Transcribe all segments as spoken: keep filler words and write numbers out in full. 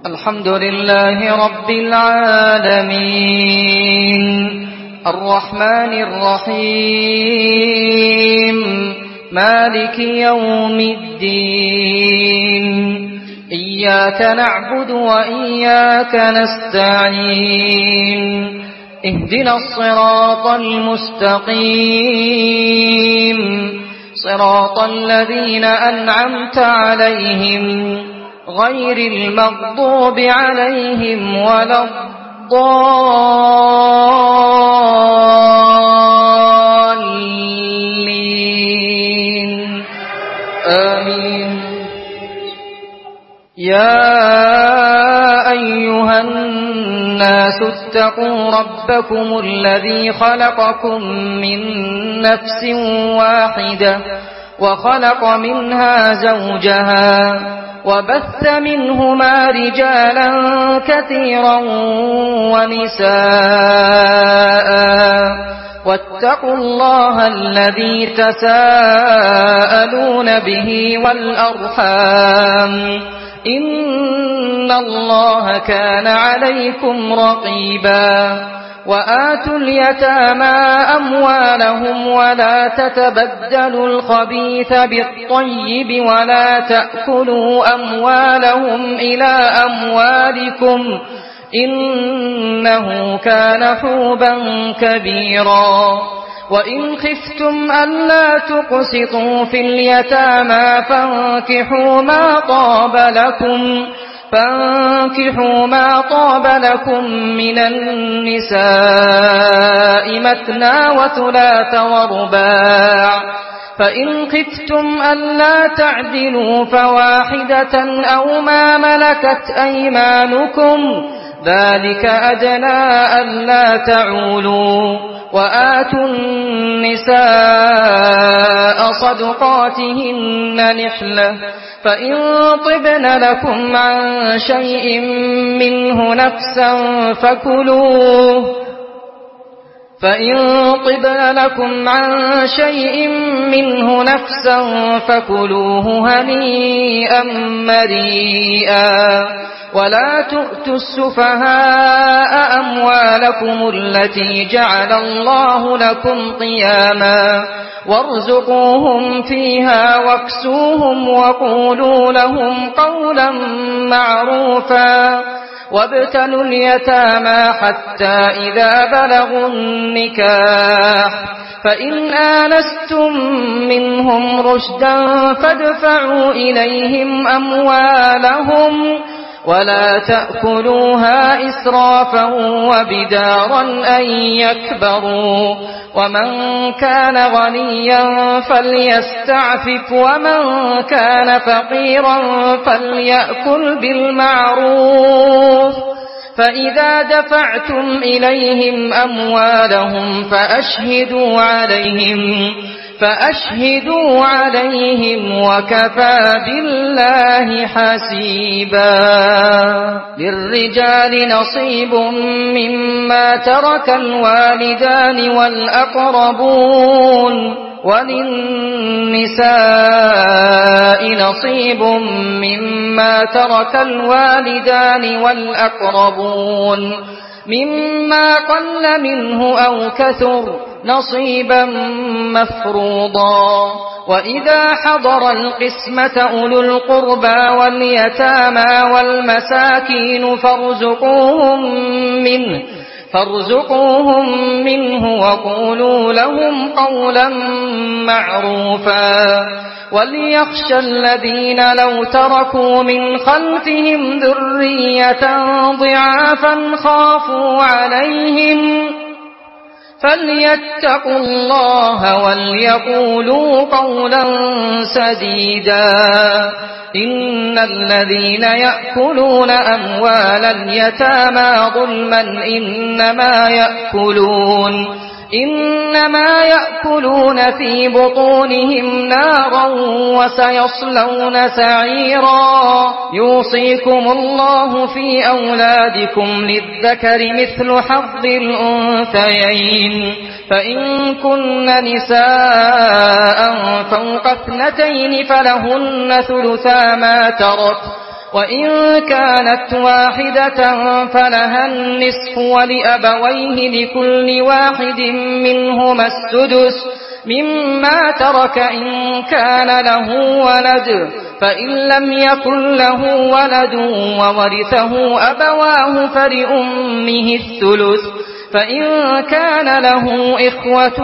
الحمد لله رب العالمين الرحمن الرحيم مالك يوم الدين إياك نعبد وإياك نستعين اهدنا الصراط المستقيم صراط الذين أنعمت عليهم غير المغضوب عليهم ولا الضالين آمين. يا أيها الناس اتقوا ربكم الذي خلقكم من نفس واحدة وخلق منها زوجها وبث منهما رجالا كثيرا ونساء واتقوا الله الذي تساءلون به والأرحام إن الله كان عليكم رقيبا. وآتوا اليتامى أموالهم ولا تتبدلوا الخبيث بالطيب ولا تأكلوا أموالهم إلى أموالكم إنه كان حوبا كبيرا. وإن خفتم ألا تقسطوا في اليتامى فانكحوا ما طاب لكم فانكحوا ما طاب لكم من النساء مثنى وثلاث ورباع فإن خفتم ألا تعدلوا فواحدة أو ما ملكت أيمانكم ذلك أدنى ألا تعولوا. وآتوا النساء صدقاتهن نحلة فإن طبن لكم عن شيء منه نفسا فكلوه فإن طبن لكم عن شيء منه نفسا فكلوه هنيئا مريئا. ولا تؤتوا السفهاء أموالكم التي جعل الله لكم قياما وارزقوهم فيها واكسوهم وقولوا لهم قولا معروفا. وابتلوا اليتامى حتى إذا بلغوا النكاح فإن آنستم منهم رشدا فادفعوا إليهم أموالهم ولا تأكلوها إسرافا وبدارا أن يكبروا. ومن كان غنيا فليستعفف ومن كان فقيرا فليأكل بالمعروف. فإذا دفعتم إليهم أموالهم فأشهدوا عليهم فأشهدوا عليهم وكفى بالله حسيبا. للرجال نصيب مما ترك الوالدان والأقربون وللنساء نصيب مما ترك الوالدان والأقربون مما قل منه أو كثر نصيبا مفروضا. وإذا حضر القسمة أولو القربى واليتامى والمساكين فارزقوهم منه فارزقوهم منه وقولوا لهم قولا معروفا. وليخشى الذين لو تركوا من خلفهم ذرية ضعافا خافوا عليهم فليتقوا الله وليقولوا قولا سديدا. إن الذين يأكلون أموال اليتامى ظلما إنما يأكلون إنما يأكلون في بطونهم نارا وسيصلون سعيرا. يوصيكم الله في أولادكم للذكر مثل حظ الأنثيين فإن كن نساء فوق اثنتين فلهن ثلثا ما ترك وإن كانت واحدة فلها النصف ولأبويه لكل واحد منهما السدس مما ترك إن كان له ولد، فإن لم يكن له ولد وورثه أبواه فلأمه الثلث، فإن كان له إخوة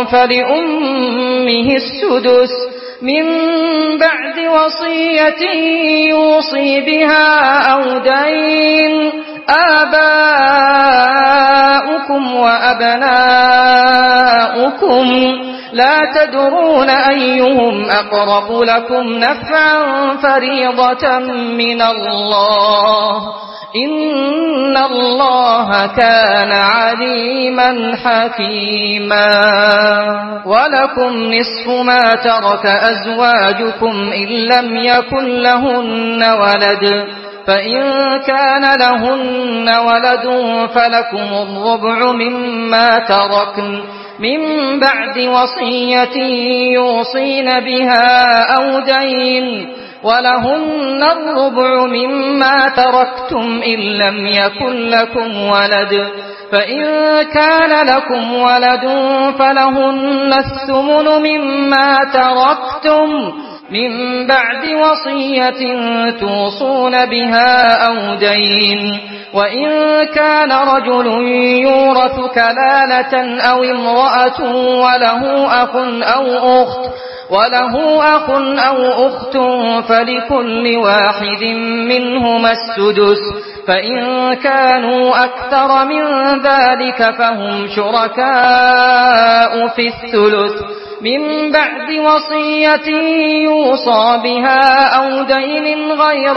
فلأمه السدس من بعد وصية يوصي بها أو دين. آباؤكم وأبناؤكم لا تدرون أيهم أقرب لكم نفعا فريضة من الله إن الله كان عليما حكيما. ولكم نصف ما ترك أزواجكم إن لم يكن لهن ولد، فإن كان لهن ولد فلكم الربع مما تركن من بعد وصية يوصين بها أو دين، ولهن الربع مما تركتم إن لم يكن لكم ولد، فإن كان لكم ولد فلهن الثمن مما تركتم من بعد وصية توصون بها أو دين. وإن كان رجل يورث كلالة أو امرأة وله أخ أو أخت وله أخ أو أخت فلكل واحد منهما السدس، فإن كانوا أكثر من ذلك فهم شركاء في الثلث من بعد وصية يوصى بها أو دين غير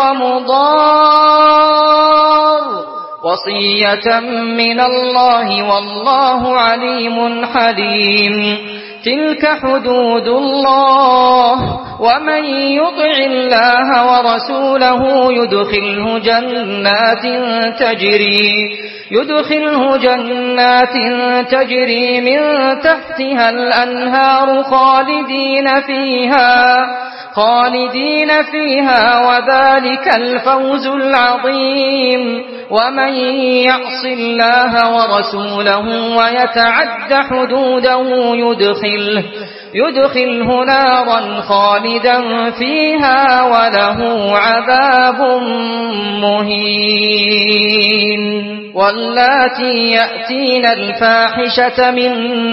مضار، وصية من الله والله عليم حليم. تلك حدود الله، ومن يطع الله ورسوله يدخله جنات تجري يدخله جنات تجري من تحتها الأنهار خالدين فيها خالدين فيها وذلك الفوز العظيم. ومن يعص الله ورسوله ويتعد حدوده يدخله يدخله نارا خالدا فيها وله عذاب مهين. واللاتي يأتين الفاحشة من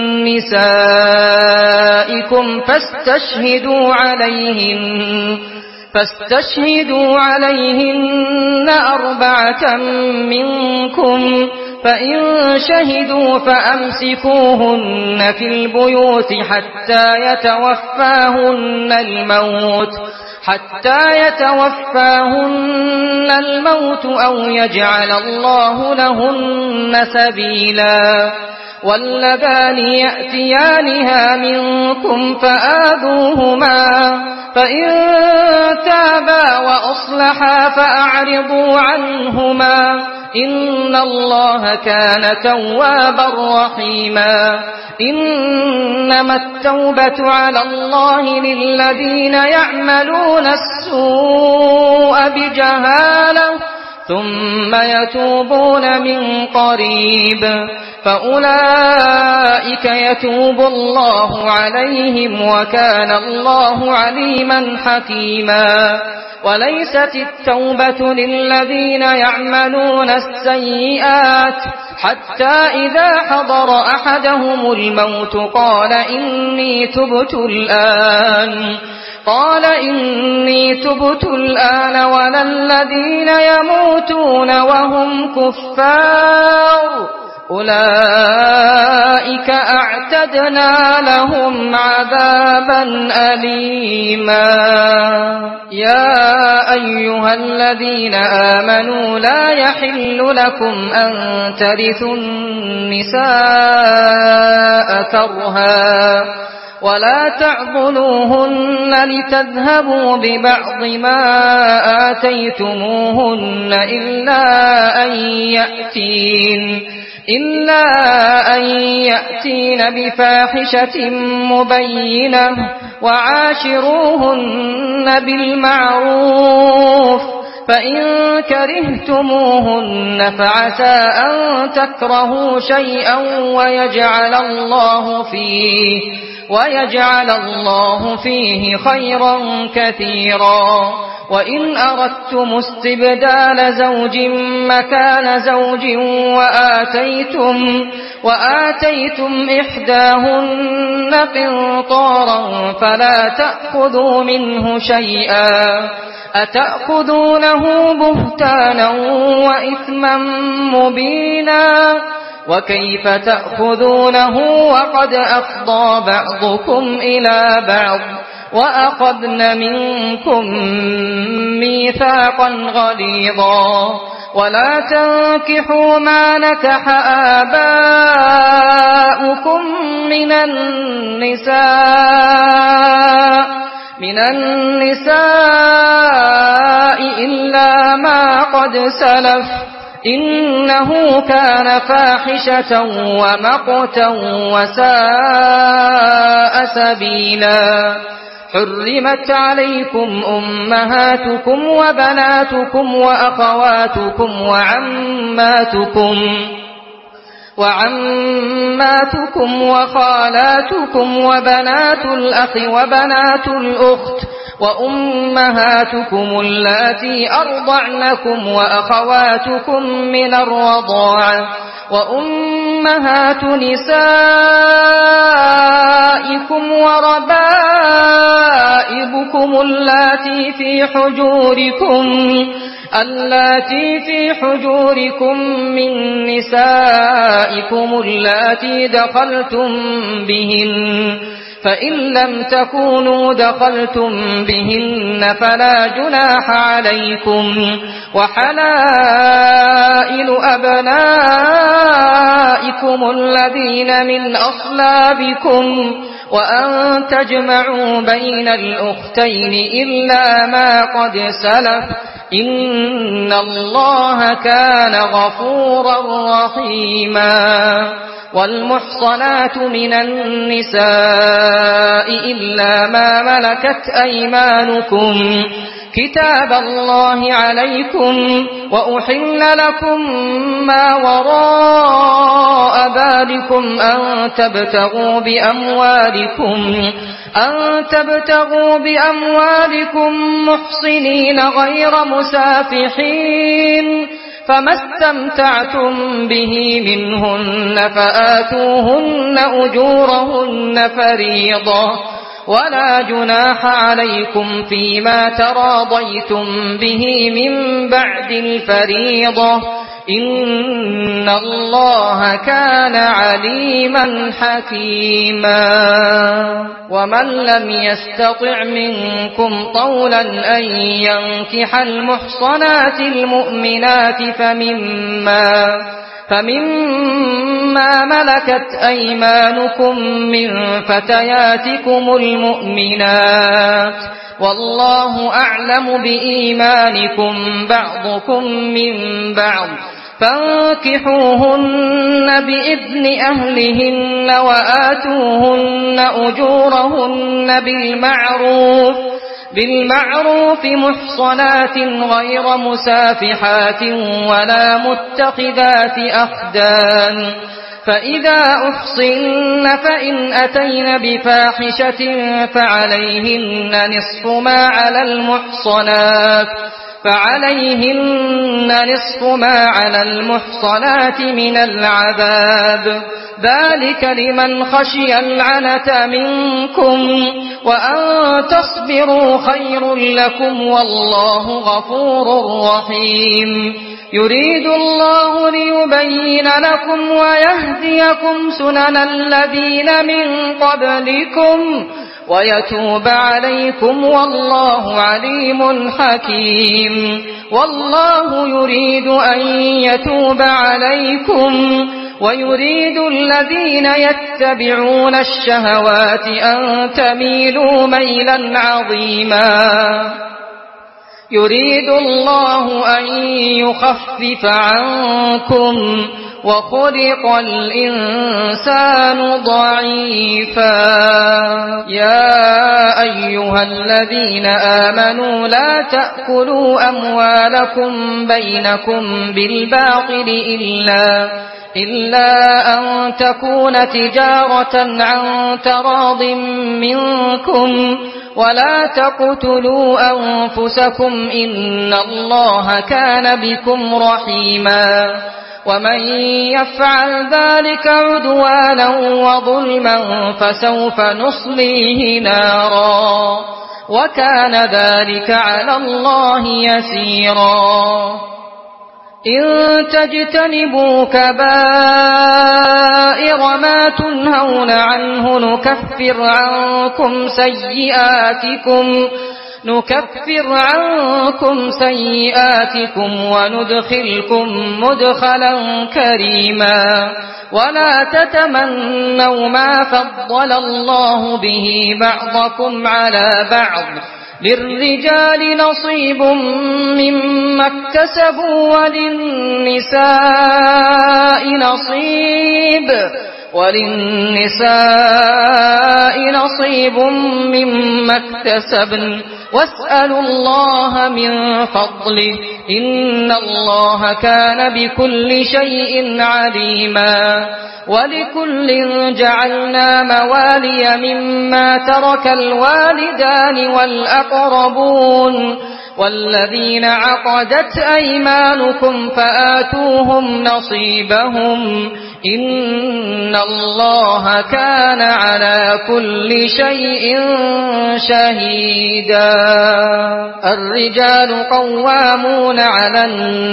نسائكم فاستشهدوا عليهن فاستشهدوا عليهن أربعة منكم، فإن شهدوا فأمسكوهن في البيوت حتى يتوفاهن الموت حتى يتوفاهن الموت أو يجعل الله لهن سبيلا. واللذان يأتيانها منكم فآذوهما، فإن تابا وأصلحا فأعرضوا عنهما إن الله كان توابا رحيما. إنما التوبة على الله للذين يعملون السوء بجهالة ثم يتوبون من قريب فأولئك يتوب الله عليهم وكان الله عليما حكيما. وليست التوبة للذين يعملون السيئات حتى إذا حضر أحدهم الموت قال إني تبت الآن قال إني تبت الآن ولا الذين يموتون وهم كفار أولئك أعتدنا لهم عذابا أليما. يا أيها الذين آمنوا لا يحل لكم أن ترثوا النساء كرها ولا تعضلوهن لتذهبوا ببعض ما آتيتموهن إلا أن يأتين إلا أن يأتين بفاحشة مبينة وعاشروهن بالمعروف فإن كرهتموهن فعسى أن تكرهوا شيئا ويجعل الله فيه ويجعل الله فيه خيرا كثيرا. وإن أردتم استبدال زوج مكان زوج وآتيتم, وآتيتم إحداهن قنطارا فلا تأخذوا منه شيئا أتأخذونه بهتانا وإثما مبينا وكيف تأخذونه وقد أفضى بعضكم إلى بعض وأخذن منكم ميثاقا غليظا. ولا تنكحوا ما نكح آباؤكم من النساء من النساء إلا ما قد سلف إنه كان فاحشة ومقتا وساء سبيلا. حرمت عليكم أمهاتكم وبناتكم وأخواتكم وعماتكم وعماتكم وخالاتكم وبنات الأخ وبنات الأخت وأمهاتكم اللاتي أرضعنكم وأخواتكم من الرضاعة وأمهات نسائكم وربائبكم اللاتي في حجوركم اللاتي في حجوركم من نسائكم اللاتي دخلتم بهن فإن لم تكونوا دخلتم بهن فلا جناح عليكم. وحلائل أبنائكم الذين من أصلابكم وأن تجمعوا بين الأختين إلا ما قد سلف إن الله كان غفورا رحيما. والمحصنات من النساء إلا ما ملكت أيمانكم كتاب الله عليكم. وأحل لكم ما وراء ذلكم أن تبتغوا بأموالكم أن تبتغوا بأموالكم محصنين غير مسافحين فما استمتعتم به منهن فآتوهن أجورهن فريضة ولا جناح عليكم فيما تراضيتم به من بعد الفريضة إن الله كان عليما حكيما. ومن لم يستطع منكم طولا أن ينكح المحصنات المؤمنات فمما فمما ملكت أيمانكم من فتياتكم المؤمنات والله أعلم بإيمانكم بعضكم من بعض فانكحوهن بإذن أهلهن وآتوهن أجورهن بالمعروف بالمعروف محصنات غير مسافحات ولا متخذات أخدان. فإذا أحصن فإن أتين بفاحشة فعليهن نصف ما على المحصنات فعليهن نصف ما على المحصنات من العذاب ذلك لمن خشي العنة منكم وأن تصبروا خير لكم والله غفور رحيم. يريد الله ليبين لكم ويهديكم سنن الذين من قبلكم ويتوب عليكم والله عليم حكيم. والله يريد أن يتوب عليكم ويريد الذين يتبعون الشهوات أن تميلوا ميلا عظيما. يريد الله أن يخفف عنكم وخلق الإنسان ضعيفا يا أيها الذين آمنوا لا تأكلوا أموالكم بينكم بالباطل إلا إلا أن تكون تجارة عن تراض منكم ولا تقتلوا أنفسكم إن الله كان بكم رحيما ومن يفعل ذلك عدوانا وظلما فسوف نصليه نارا وكان ذلك على الله يسيرا إن تجتنبوا كبائر ما تنهون عنه نكفر عنكم سيئاتكم نكفر عنكم سيئاتكم وندخلكم مدخلا كريما ولا تتمنوا ما فضل الله به بعضكم على بعض للرجال نصيب مما اكتسبوا وللنساء نصيب وللنساء نصيب مما اكتسبن واسألوا الله من فضله إن الله كان بكل شيء عليما ولكل جعلنا موالي مما ترك الوالدان والأقربون والذين عقدت أيمانكم فآتوهم نصيبهم إن الله كان على كل شيء شهيدا الرجال قوامون على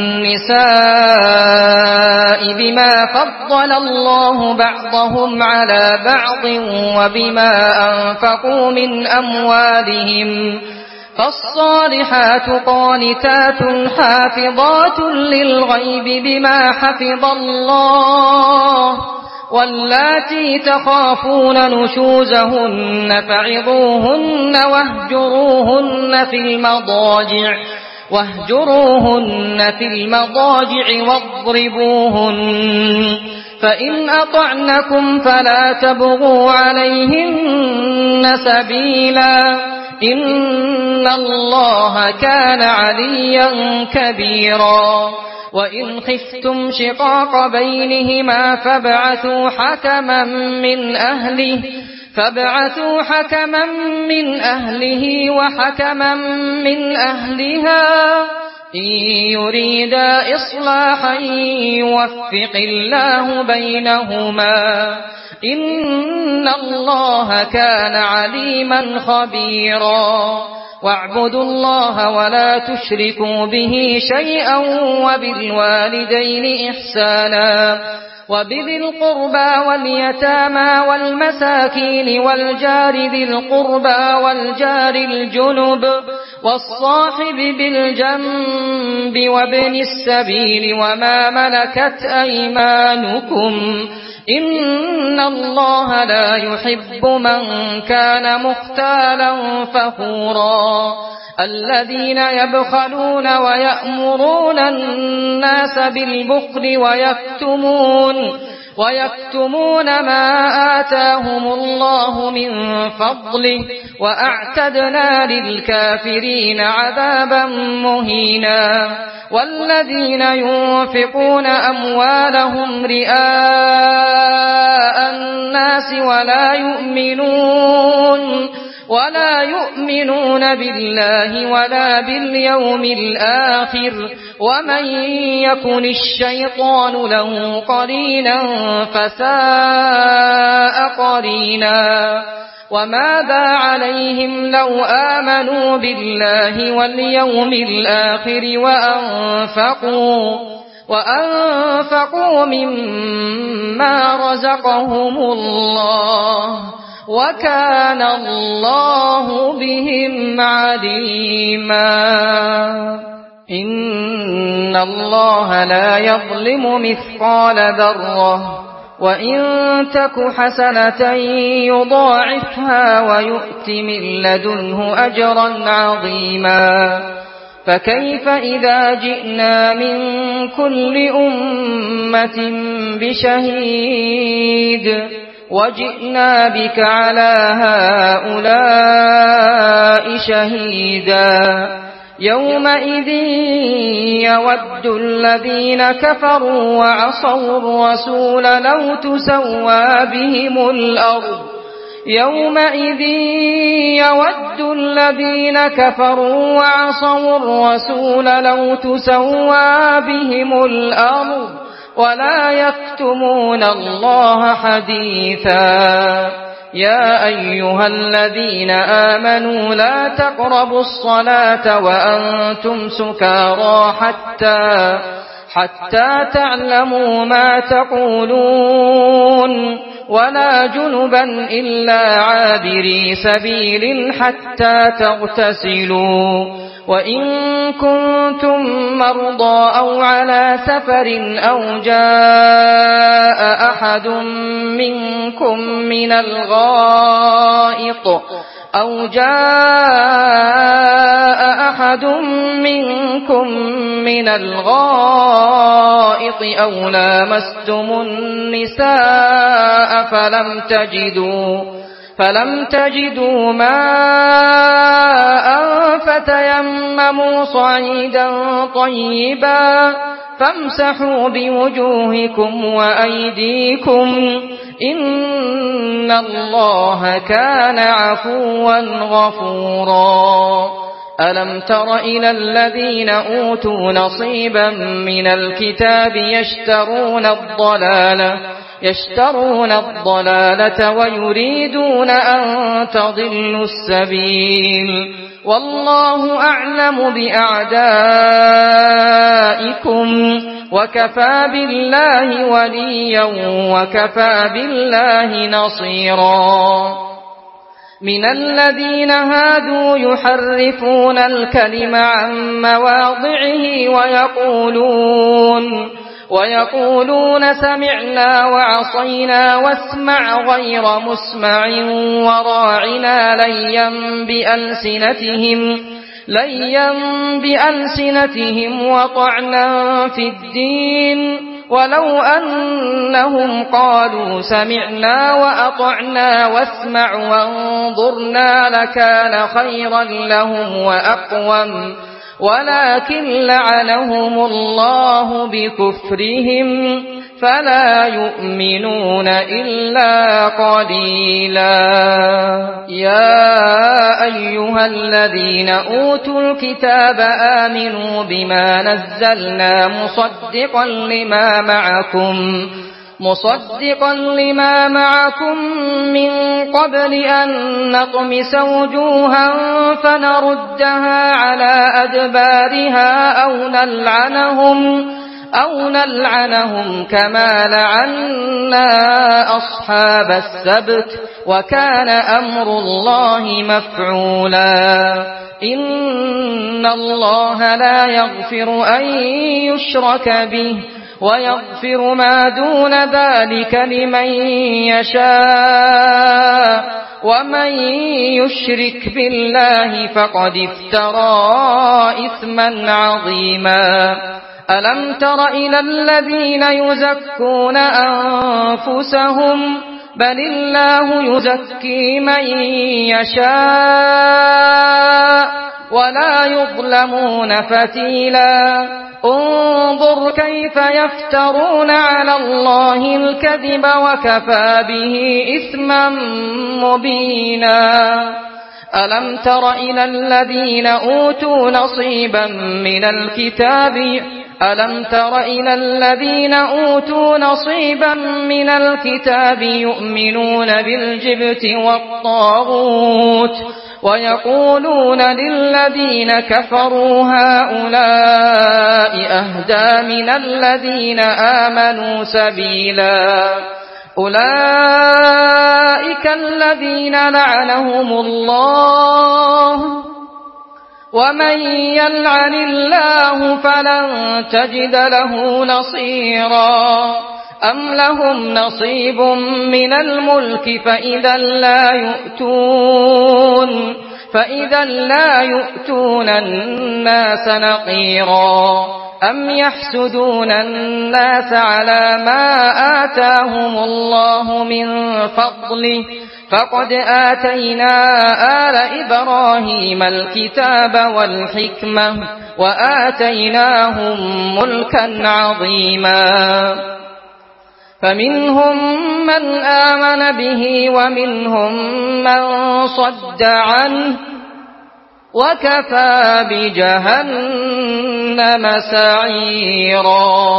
النساء بما فضل الله بعضهم على بعض وبما أنفقوا من أموالهم فالصالحات قانتات حافظات للغيب بما حفظ الله واللاتي تخافون نشوزهن فعظوهن واهجروهن في المضاجع واهجروهن في المضاجع واضربوهن فإن أطعنكم فلا تبغوا عليهن سبيلا إن الله كان عليا كبيرا وإن خفتم شقاق بينهما فابعثوا حكما من أهله فابعثوا حكما من أهله وحكما من أهلها إن يريدا إصلاحا يوفق الله بينهما إن الله كان عليما خبيرا واعبدوا الله ولا تشركوا به شيئا وبالوالدين إحسانا وبذي القربى واليتامى والمساكين والجار ذي القربى والجار الجنب والصاحب بالجنب وابن السبيل وما ملكت أيمانكم إن الله لا يحب من كان مختالا فخورا الذين يبخلون ويأمرون الناس بالبخل ويكتمون ويكتمون ما آتاهم الله من فضله وأعتدنا للكافرين عذابا مهينا والذين ينفقون أموالهم رئاء الناس ولا يؤمنون ولا يؤمنون بالله ولا باليوم الآخر ومن يكن الشيطان له قرينا فساء قرينا وماذا عليهم لو آمنوا بالله واليوم الآخر وأنفقوا وأنفقوا مما رزقهم الله وكان الله بهم عليما إن الله لا يظلم مثقال ذرة وإن تك حسنة يضاعفها ويؤت من لدنه أجرا عظيما فكيف إذا جئنا من كل أمة بشهيد وجئنا بك على هؤلاء شهيدا يومئذ يود الذين كفروا وعصوا الرسول لو تسوى بهم الأرض يومئذ يود الذين كفروا وعصوا الرسول لو تسوى بهم الأرض ولا يكتمون الله حديثا يا أيها الذين آمنوا لا تقربوا الصلاة وأنتم سكارى حتى حتى تعلموا ما تقولون ولا جنبا إلا عابري سبيل حتى تغتسلوا وإن كنتم مرضى أو على سفر أو جاء أحد منكم من الغائط أو جاء أحد منكم من الغائط أو لامستم النساء فلم تجدوا فلم تجدوا ماء فتيمموا صعيدا طيبا فامسحوا بوجوهكم وأيديكم إن الله كان عفوا غفورا ألم تر إلى الذين أوتوا نصيبا من الكتاب يشترون الضلالة يشترون الضلالة ويريدون أن تضلوا السبيل والله أعلم بأعدائكم وكفى بالله وليا وكفى بالله نصيرا من الذين هادوا يحرفون الكلم عن مواضعه ويقولون ويقولون سمعنا وعصينا واسمع غير مسمع وراعنا ليا بألسنتهم ليا بألسنتهم وطعنا في الدين ولو أنهم قالوا سمعنا وأطعنا واسمع وانظرنا لكان خيرا لهم وأقوم ولكن لعنهم الله بكفرهم فلا يؤمنون إلا قليلا يا أيها الذين أوتوا الكتاب آمنوا بما نزلنا مصدقا لما معكم مصدقا لما معكم من قبل أن نطمس وجوها فنردها على أدبارها أو نلعنهم أو نلعنهم كما لعنا أصحاب السبت وكان أمر الله مفعولا إن الله لا يغفر أن يشرك به ويغفر ما دون ذلك لمن يشاء ومن يشرك بالله فقد افترى إثما عظيما ألم تر إلى الذين يزكون أنفسهم بل الله يزكي من يشاء ولا يظلمون فتيلا انظر كيف يفترون على الله الكذب وكفى به إثما مبينا ألم تر إلى الذين أوتوا نصيبا من الكتاب ألم تر إلى الذين أوتوا نصيبا من الكتاب يؤمنون بالجبت والطاغوت ويقولون للذين كفروا هؤلاء أهدى من الذين آمنوا سبيلا أولئك الذين لعنهم الله ومن يلعن الله فلن تجد له نصيرا أم لهم نصيب من الملك فإذا لا يؤتون فإذا لا يؤتون الناس نقيرا أم يحسدون الناس على ما آتاهم الله من فضله فقد آتينا آل إبراهيم الكتاب والحكمة وآتيناهم ملكا عظيما فمنهم من آمن به ومنهم من صد عنه وكفى بجهنم سعيرا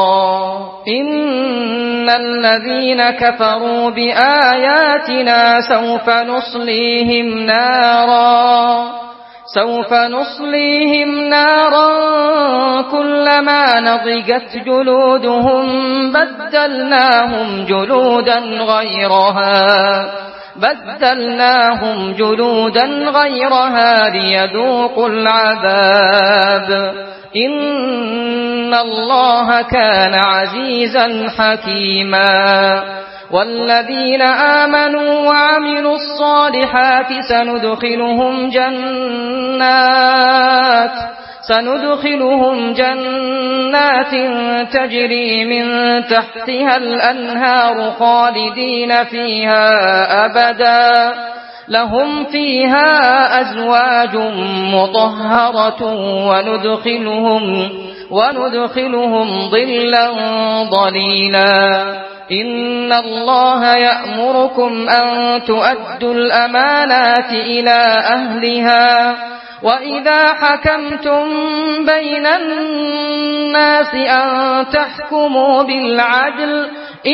إن الذين كفروا بآياتنا سوف نصليهم نارا سوف نصليهم نارا كلما نضجت جلودهم بدلناهم جلودا غيرها بدلناهم جلودا غيرها ليذوقوا العذاب إن الله كان عزيزا حكيما والذين آمنوا وعملوا الصالحات سندخلهم جنات سندخلهم جنات تجري من تحتها الأنهار خالدين فيها أبدا لهم فيها أزواج مطهرة وندخلهم وندخلهم ظلا ظليلا إن الله يأمركم أن تؤدوا الأمانات إلى أهلها وإذا حكمتم بين الناس أن تحكموا بالعدل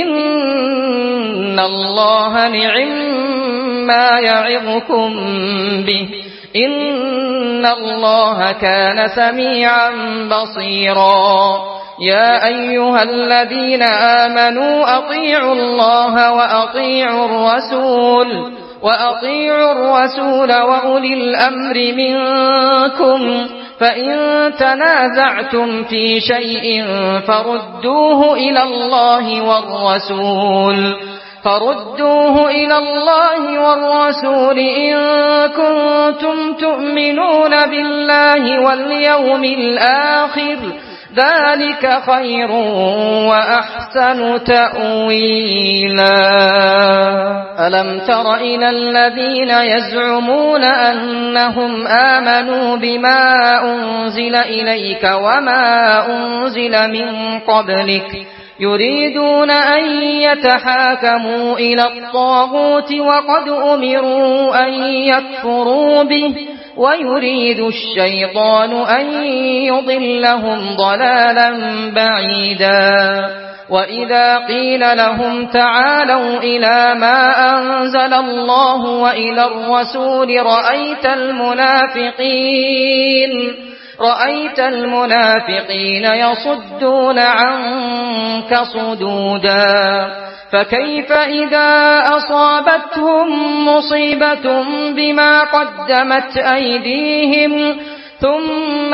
إن الله نعما يعظكم به إن الله كان سميعا بصيرا يا أيها الذين آمنوا أطيعوا الله وأطيعوا الرسول وأطيعوا الرسول وأولي الأمر منكم فإن تنازعتم في شيء فردوه إلى الله والرسول فردوه إلى الله والرسول إن كنتم تؤمنون بالله واليوم الآخر ذلك خير وأحسن تأويلا ألم تر إلى الذين يزعمون أنهم آمنوا بما أنزل إليك وما أنزل من قبلك يريدون أن يتحاكموا إلى الطاغوت وقد أمروا أن يكفروا به ويريد الشيطان أن يضلهم ضلالا بعيدا وإذا قيل لهم تعالوا إلى ما أنزل الله وإلى الرسول رأيت المنافقين رأيت المنافقين يصدون عنك صدودا فكيف إذا أصابتهم مصيبة بما قدمت أيديهم ثم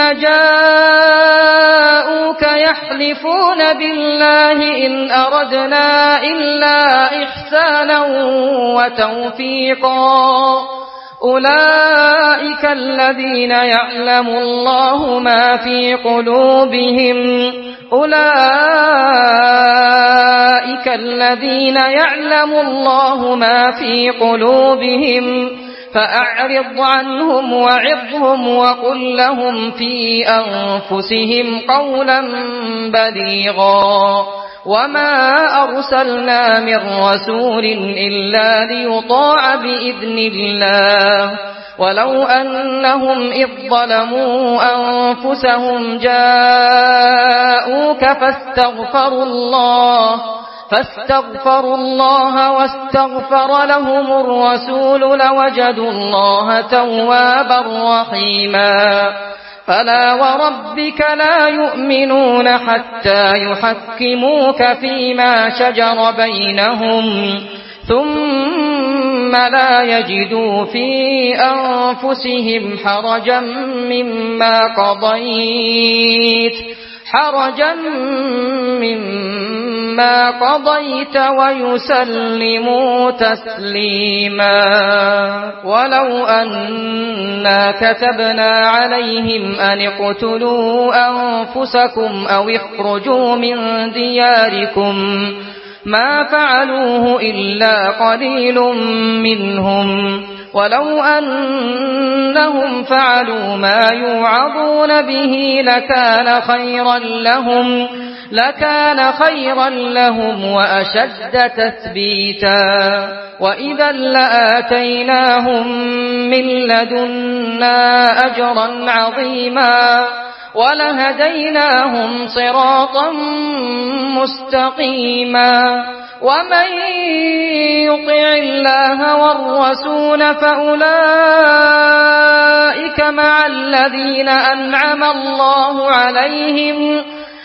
جاءوك يحلفون بالله إن أردنا إلا إحسانا وتوفيقا أولئك الذين يعلم الله ما في قلوبهم أولئك الذين يعلم الله ما في قلوبهم فأعرض عنهم وعظهم وقل لهم في أنفسهم قولا بليغا وما أرسلنا من رسول إلا ليطاع بإذن الله ولو أنهم إذ ظلموا أنفسهم جاءوك فاستغفروا الله فاستغفروا الله واستغفر لهم الرسول لوجدوا الله توابا رحيما فلا وربك لا يؤمنون حتى يحكموك فيما شجر بينهم ثم لا يجدوا في أنفسهم حرجا مما قضيت حرجا مما ما قضيت ويسلموا تسليما. ولو أنا كتبنا عليهم أن اقتلوا أنفسكم أو اخرجوا من دياركم ما فعلوه إلا قليل منهم، ولو أنهم فعلوا ما يوعظون به لكان خيرا لهم لكان خيرا لهم وأشد تثبيتا، وإذا لآتيناهم من لدنا أجرا عظيما ولهديناهم صراطا مستقيما. ومن يطع الله والرسول فأولئك مع الذين أنعم الله عليهم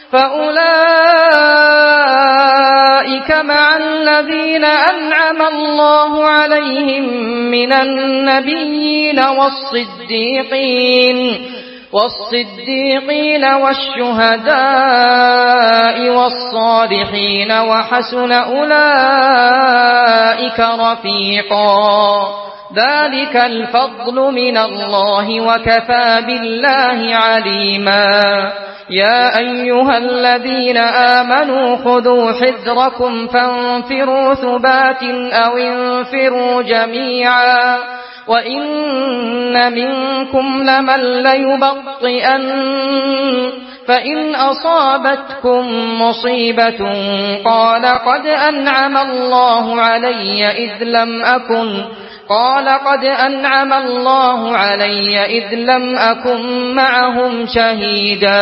فأولئك مع الذين أنعم الله عليهم من النبيين والصديقين والصديقين والشهداء والصالحين وحسن أولئك رفيقا. ذلك الفضل من الله وكفى بالله عليما. يا أيها الذين آمنوا خذوا حذركم فانفروا ثبات أو انفروا جميعا وإن منكم لمن ليبطئن فإن أصابتكم مصيبة قال قد أنعم الله علي إذ لم أكن قال قد أنعم الله علي إذ لم أكن معهم شهيدا.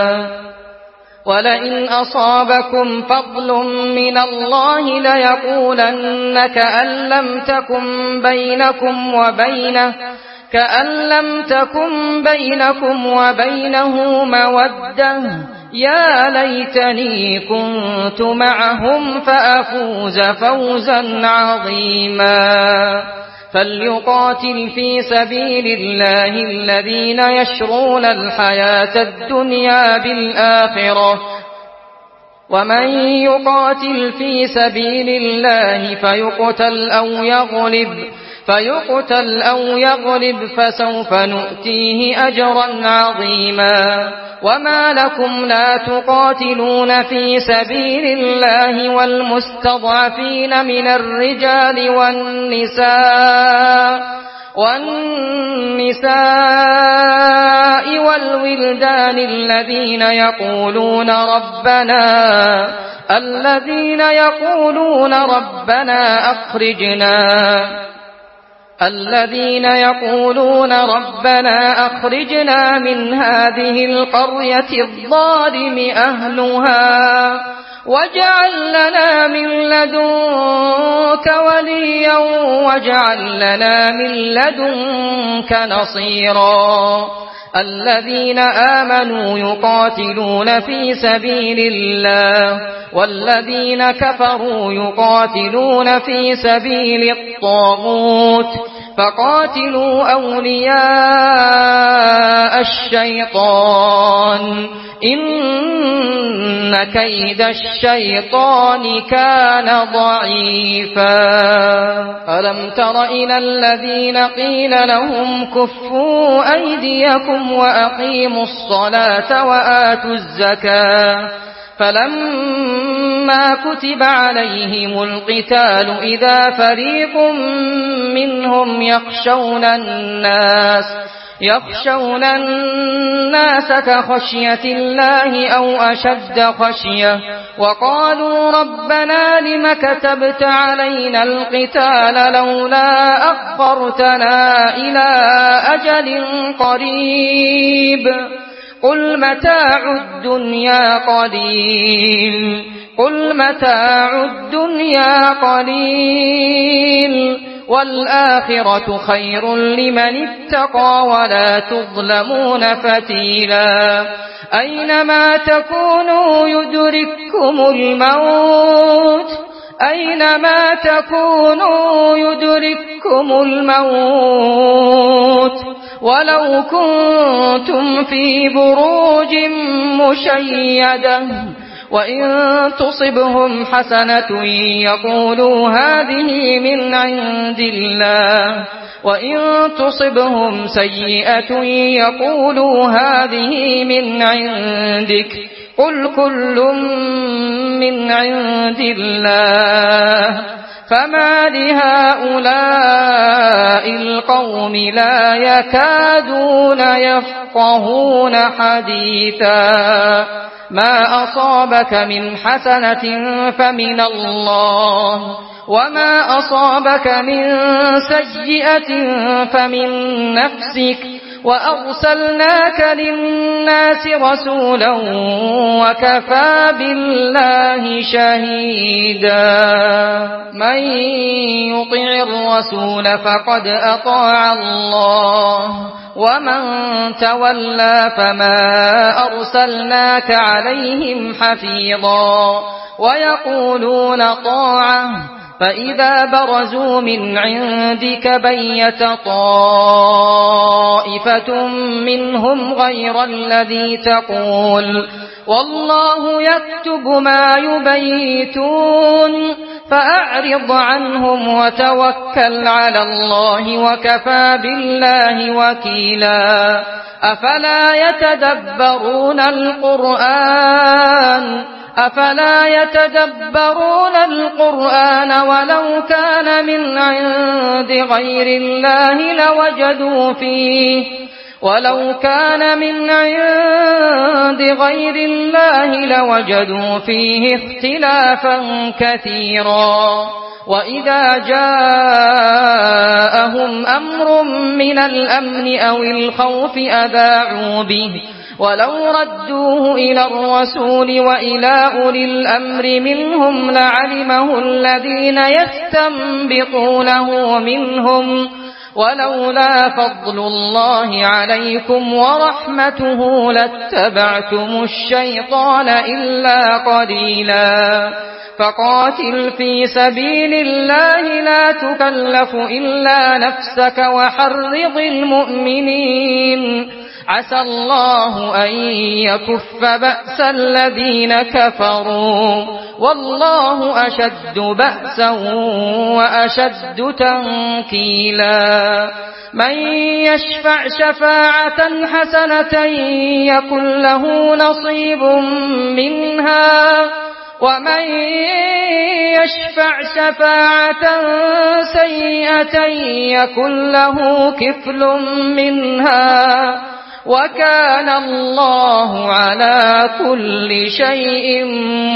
ولئن أصابكم فضل من الله ليقولن كأن لم تكن بينكم وبينه كأن لم تكن بينكم وبينه مودة يا ليتني كنت معهم فأفوز فوزا عظيما. فليقاتل في سبيل الله الذين يشرون الحياة الدنيا بالآخرة ومن يقاتل في سبيل الله فيقتل أو يغلب فيقتل أو يغلب فسوف نؤتيه أجرا عظيما. وما لكم لا تقاتلون في سبيل الله والمستضعفين من الرجال والنساء والنساء والولدان الذين يقولون ربنا الذين يقولون ربنا أخرجنا الذين يقولون ربنا أخرجنا من هذه القرية الظالم أهلها واجعل لنا من لدنك وليا واجعل لنا من لدنك نصيرا. الذين آمنوا يقاتلون في سبيل الله والذين كفروا يقاتلون في سبيل الطاغوت فقاتلوا أولياء الشيطان إن كيد الشيطان كان ضعيفا. ألم تر إلى الذين قيل لهم كفوا أيديكم وأقيموا الصلاة وآتوا الزكاة فلما كتب عليهم القتال إذا فريق منهم يخشون الناس يخشون الناس كخشية الله أو أشد خشية وقالوا ربنا لم كتبت علينا القتال لولا أخرتنا إلى أجل قريب قل متاع الدنيا قليل قل متاع الدنيا قليل والآخرة خير لمن اتقى ولا تظلمون فتيلا. أينما تكونوا يدرككم الموت أينما تكونوا يدرككم الموت ولو كنتم في بروج مشيدة وإن تصبهم حسنة يقولوا هذه من عند الله وإن تصبهم سيئة يقولوا هذه من عندك قل كل من عند الله فما لهؤلاء القوم لا يكادون يفقهون حديثا ما أصابك من حسنة فمن الله وما أصابك من سيئة فمن نفسك وأرسلناك للناس رسولا وكفى بالله شهيدا من يطع الرسول فقد أطاع الله ومن تولى فما أرسلناك عليهم حفيظا ويقولون طاعة فإذا برزوا من عندك بيت طائفة منهم غير الذي تقول والله يكتب ما يبيتون فأعرض عنهم وتوكل على الله وكفى بالله وكيلا أفلا يتدبرون القرآن أفلا يتدبرون القرآن ولو كان من عند غير الله لوجدوا فيه ولو كان من عند غير الله لوجدوا فيه اختلافا كثيرا وإذا جاءهم أمر من الأمن أو الخوف أذاعوا به ولو ردوه إلى الرسول وإلى أولي الأمر منهم لعلمه الذين يستنبطونه منهم ولولا فضل الله عليكم ورحمته لاتبعتم الشيطان إلا قليلا فقاتل في سبيل الله لا تكلف إلا نفسك وحرض المؤمنين عسى الله أن يكف بأس الذين كفروا والله أشد بأسا وأشد تنكيلا من يشفع شفاعة حسنة يكن له نصيب منها ومن يشفع شفاعة سيئة يكن له كفل منها وكان الله على كل شيء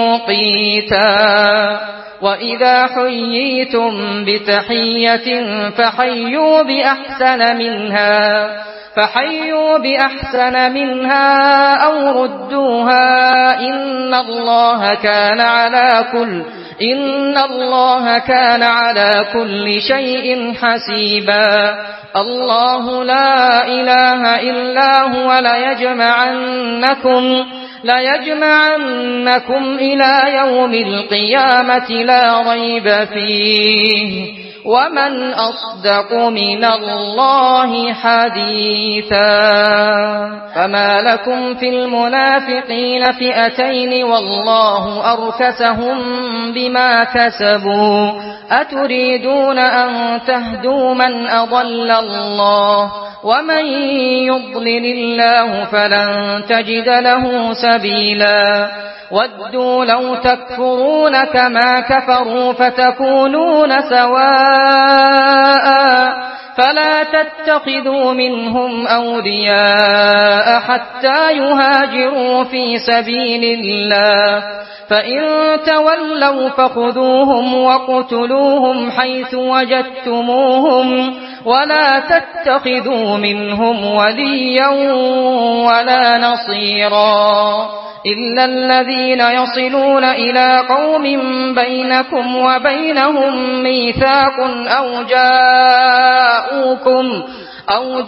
مقيتا وإذا حييتم بتحية فحيوا بأحسن منها فحيوا بأحسن منها أو ردوها إن الله كان على كل إن الله كان على كل شيء حسيبا الله لا إله إلا هو ليجمعنكم ليجمعنكم إلى يوم القيامة لا ريب فيه ومن أصدق من الله حديثا فما لكم في المنافقين فئتين والله أركسهم بما كسبوا أتريدون أن تهدوا من أضل الله ومن يضلل الله فلن تجد له سبيلا ودوا لو تكفرون كما كفروا فتكونون سواء فلا تتخذوا منهم أولياء حتى يهاجروا في سبيل الله فإن تولوا فخذوهم وقتلوهم حيث وجدتموهم ولا تتخذوا منهم وليا ولا نصيرا إلا الذين يصلون إلى قوم بينكم وبينهم ميثاق أو جاءوكم أو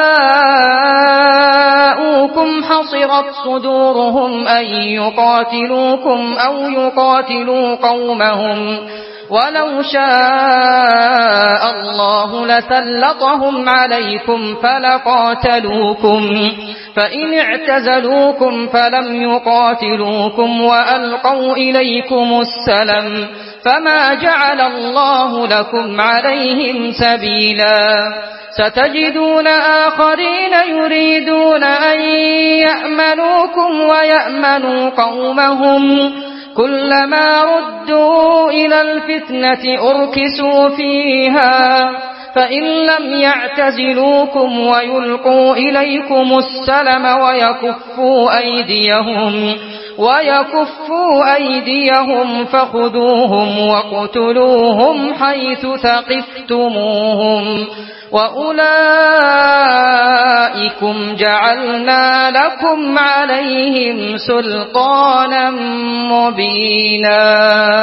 جاءوكم حصرت صدورهم أن يقاتلوكم أو يقاتلوا قومهم ولو شاء الله لسلطهم عليكم فلقاتلوكم فإن اعتزلوكم فلم يقاتلوكم وألقوا إليكم السلم فما جعل الله لكم عليهم سبيلا ستجدون آخرين يريدون أن يأمنوكم ويأمنوا قومهم كلما ردوا إلى الفتنة أركسوا فيها فإن لم يعتزلوكم ويلقوا إليكم السلم ويكفوا أيديهم ويكفوا أيديهم فخذوهم واقتلوهم حيث ثقفتموهم وأولئكم جعلنا لكم عليهم سلطانا مبينا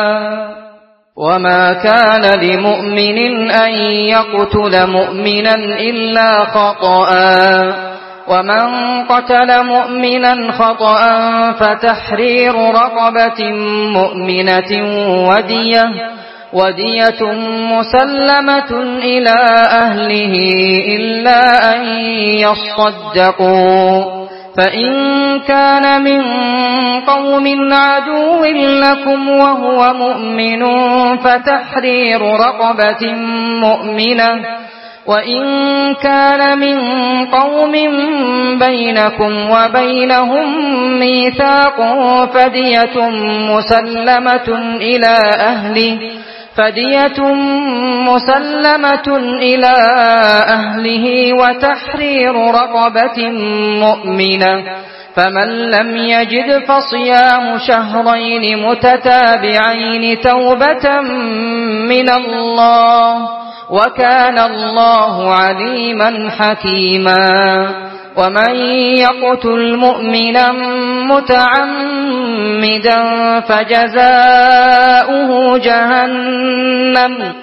وما كان لمؤمن أن يقتل مؤمنا إلا خطأ ومن قتل مؤمنا خطأ فتحرير رقبة مؤمنة ودية ودية مسلمة إلى أهله إلا أن يصدقوا فإن كان من قوم عدو لكم وهو مؤمن فتحرير رقبة مؤمنة وإن كان من قوم بينكم وبينهم ميثاق فدية مسلمة إلى أهله فدية مسلمة إلى أهله وتحرير رقبة مؤمنة فمن لم يجد فصيام شهرين متتابعين توبة من الله وكان الله عليما حكيما ومن يقتل مؤمنا متعمدا فجزاؤه جهنم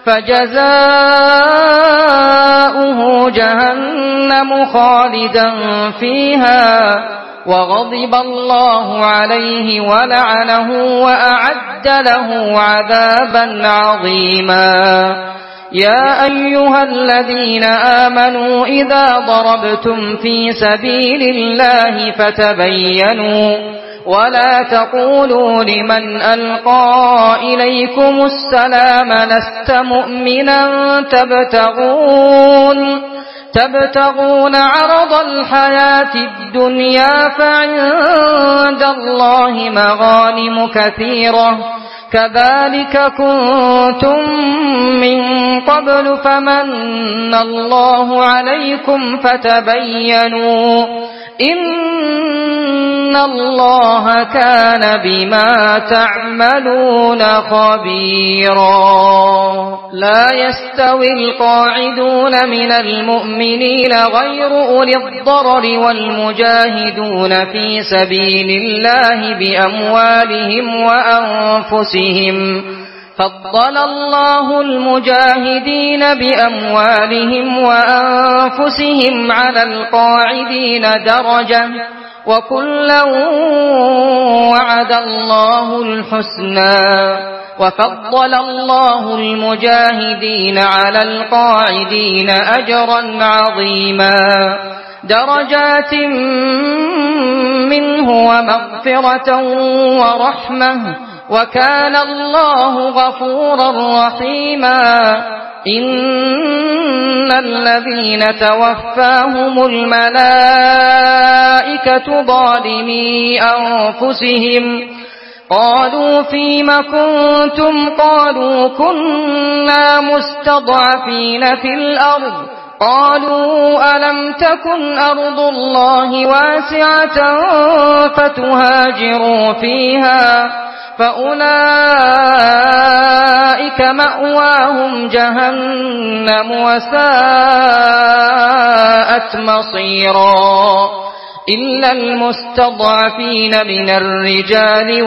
فجزاؤه جهنم خالدا فيها وغضب الله عليه ولعنه وأعد له عذابا عظيما يا أيها الذين آمنوا إذا ضربتم في سبيل الله فتبينوا ولا تقولوا لمن ألقى إليكم السلام لست مؤمنا تبتغون تبتغون عرض الحياة الدنيا فعند الله مغانم كثيرة كذلك كنتم من قبل فمن الله عليكم فتبينوا إن الله كان بما تعملون خبيرا لا يستوي القاعدون من المؤمنين غير أولي الضرر والمجاهدون في سبيل الله بأموالهم وأنفسهم فضل الله المجاهدين بأموالهم وأنفسهم على القاعدين درجة وكلا وعد الله الحسنى وفضل الله المجاهدين على القاعدين أجرا عظيما درجات منه ومغفرة ورحمة وكان الله غفورا رحيما إن الذين توفاهم الملائكة ظالمي أنفسهم قالوا فيم كنتم قالوا كنا مستضعفين في الأرض قالوا ألم تكن أرض الله واسعة فتهاجروا فيها فأولئك مأواهم جهنم وساءت مصيرا إلا المستضعفين من الرجال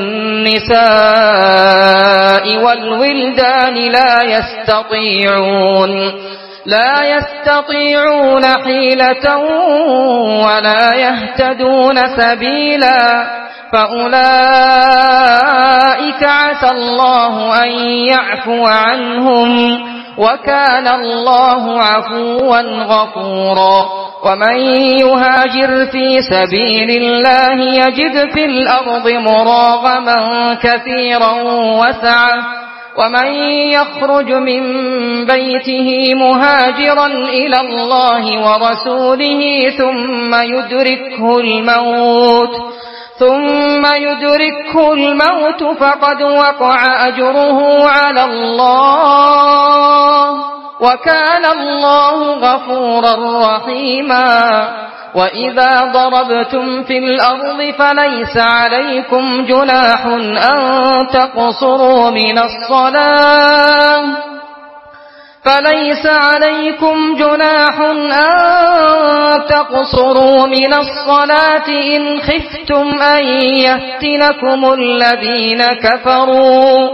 والنساء والولدان لا يستطيعون لا يستطيعون حيلة ولا يهتدون سبيلا فأولئك فعسى الله أن يعفو عنهم وكان الله عفوا غفورا ومن يهاجر في سبيل الله يجد في الأرض مراغما كثيرا وسعة ومن يخرج من بيته مهاجرا إلى الله ورسوله ثم يدركه الموت ثم يدركه الموت فقد وقع أجره على الله وكان الله غفورا رحيما وإذا ضربتم في الأرض فليس عليكم جناح أن تقصروا من الصلاة فليس عليكم جناح أن تقصروا من الصلاة إن خفتم أن يفتنكم الذين كفروا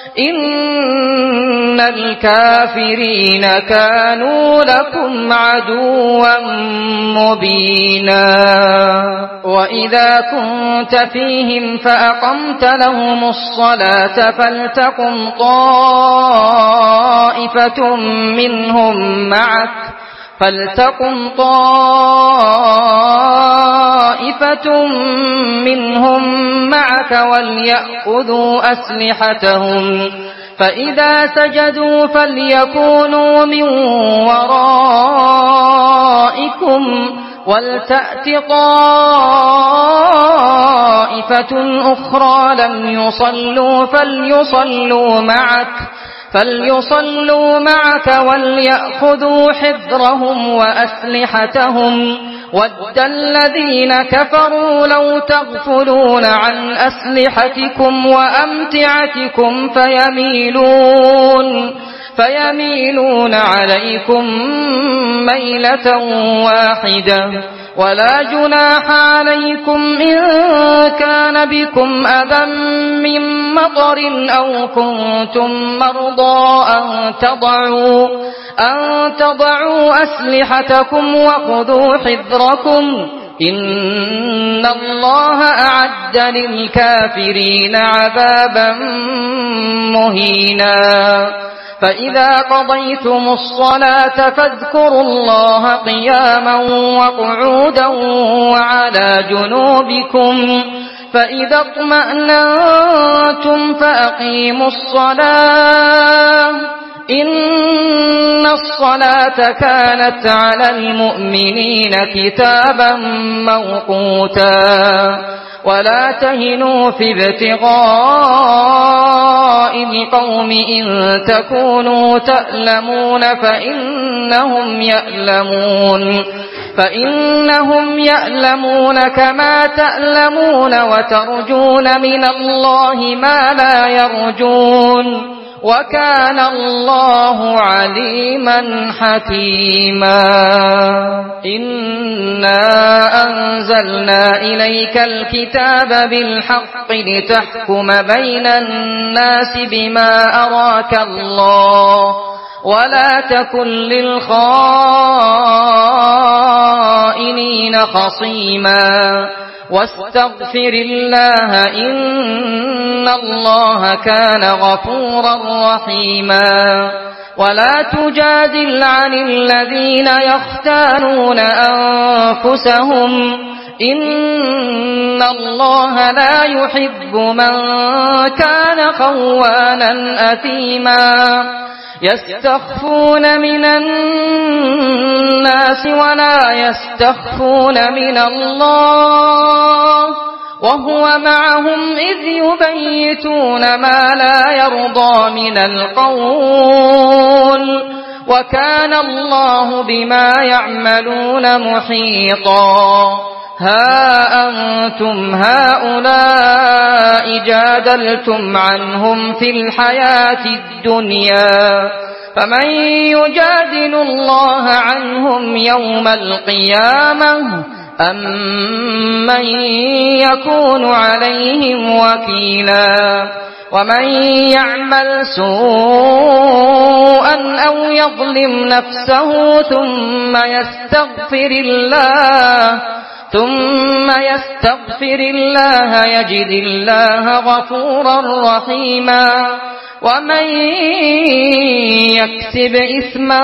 إن الكافرين كانوا لكم عدوا مبينا وإذا كنت فيهم فأقمت لهم الصلاة فلتقم طائفة منهم معك فلتقم طائفة منهم معك وليأخذوا أسلحتهم فإذا سجدوا فليكونوا من ورائكم ولتأت طائفة أخرى لم يصلوا فليصلوا معك فليصلوا معك وليأخذوا حذرهم وأسلحتهم ود الذين كفروا لو تغفلون عن أسلحتكم وأمتعتكم فيميلون فيميلون عليكم ميلة واحدة ولا جناح عليكم إن كان بكم أذى من مطر أو كنتم مرضى أن تضعوا أن تضعوا أسلحتكم وخذوا حذركم إن الله أعد للكافرين عذابا مهينا فإذا قضيتم الصلاة فاذكروا الله قياما وقعودا وعلى جنوبكم فإذا اطمأننتم فأقيموا الصلاة إن الصلاة كانت على المؤمنين كتابا موقوتا ولا تهنوا في ابتغاء القوم إن تكونوا تألمون فإنهم يألمون فإنهم يألمون كما تألمون وترجون من الله ما لا يرجون وكان الله عليما حكيما إنا أنزلنا إليك الكتاب بالحق لتحكم بين الناس بما أراك الله ولا تكن للخائنين خصيما واستغفر الله إن الله كان غفورا رحيما ولا تجادل عن الذين يختانون أنفسهم إن الله لا يحب من كان خوانا أثيما يستخفون من الناس ولا يستخفون من الله وهو معهم إذ يبيتون ما لا يرضى من القول وكان الله بما يعملون محيطا ها أنتم هؤلاء جادلتم عنهم في الحياة الدنيا فمن يجادل الله عنهم يوم القيامة أم من يكون عليهم وكيلا ومن يعمل سوءا أو يظلم نفسه ثم يستغفر الله ثم يستغفر الله يجد الله غفورا رحيما ومن يكسب إثما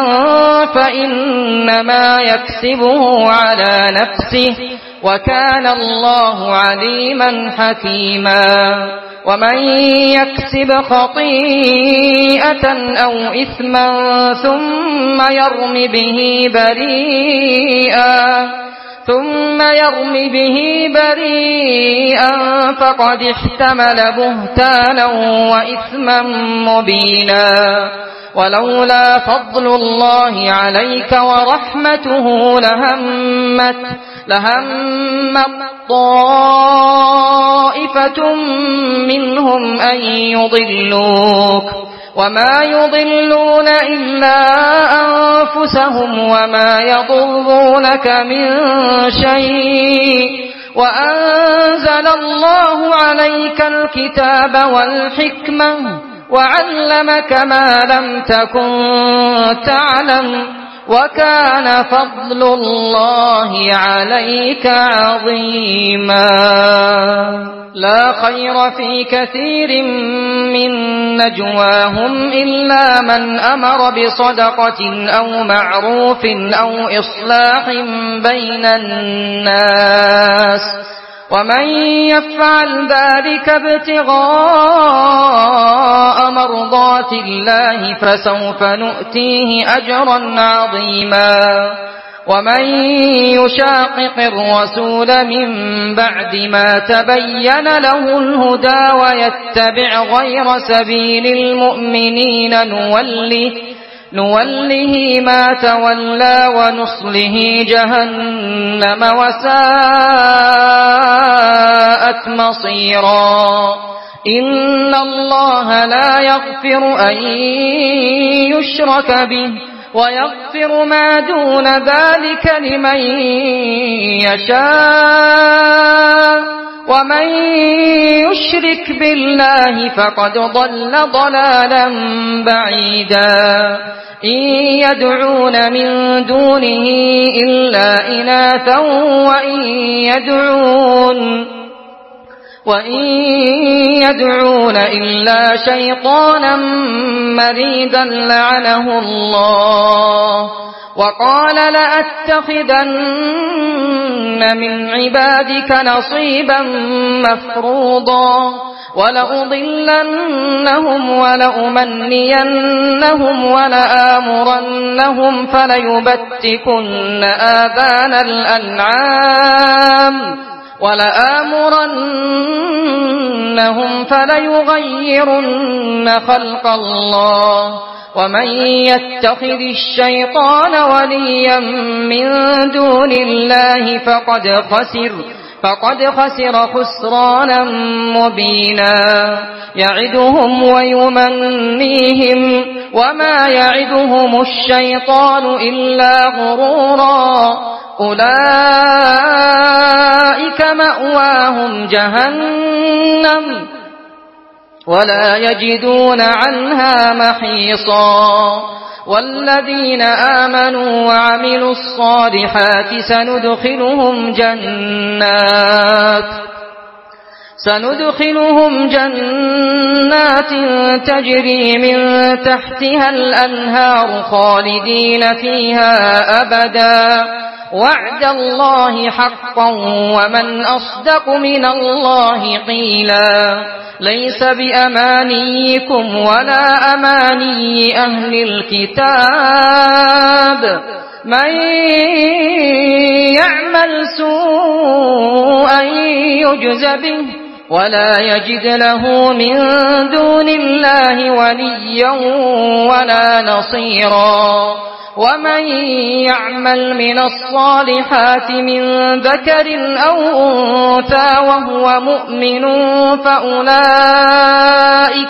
فإنما يكسبه على نفسه وكان الله عليما حكيما ومن يكسب خطيئة أو إثما ثم يرم به بريئا ثم يرم به بريئا فقد احتمل بهتانا وإثما مبينا ولولا فضل الله عليك ورحمته لهمت لهمت طائفة منهم أن يضلوك وما يضلون إلا أنفسهم وما يضرونك من شيء وأنزل الله عليك الكتاب والحكمة وعلمك ما لم تكن تعلم وكان فضل الله عليك عظيما لا خير في كثير من نجواهم إلا من أمر بصدقة أو معروف أو إصلاح بين الناس ومن يفعل ذلك ابتغاء مرضات الله فسوف نؤتيه أجرا عظيما ومن يشاقق الرسول من بعد ما تبين له الهدى ويتبع غير سبيل المؤمنين نوله نوله ما تولى ونصله جهنم وساءت مصيرا إن الله لا يغفر أن يشرك به ويغفر ما دون ذلك لمن يشاء ومن يشرك بالله فقد ضل ضلالا بعيدا إن يدعون من دونه إلا إناثا وإن يدعون وإن يدعون إلا شيطانا مريدا لعنه الله وقال لأتخذن من عبادك نصيبا مفروضا ولأضلنهم ولأمنينهم ولآمرنهم فليبتكن آذان الأنعام ولآمرنهم فليغيرن خلق الله ومن يتخذ الشيطان وليا من دون الله فقد خسر فقد خسر خسرانا مبينا يعدهم ويمنيهم وما يعدهم الشيطان إلا غرورا أولئك مأواهم جهنم ولا يجدون عنها محيصا والذين آمنوا وعملوا الصالحات سندخلهم جنات سندخلهم جنات تجري من تحتها الأنهار خالدين فيها أبدا وعد الله حقا ومن أصدق من الله قيلا ليس بأمانيكم ولا أماني أهل الكتاب من يعمل سوءا يجز به ولا يجد له من دون الله وليا ولا نصيرا ومن يعمل من الصالحات من ذكر أو أنثى وهو مؤمن فأولئك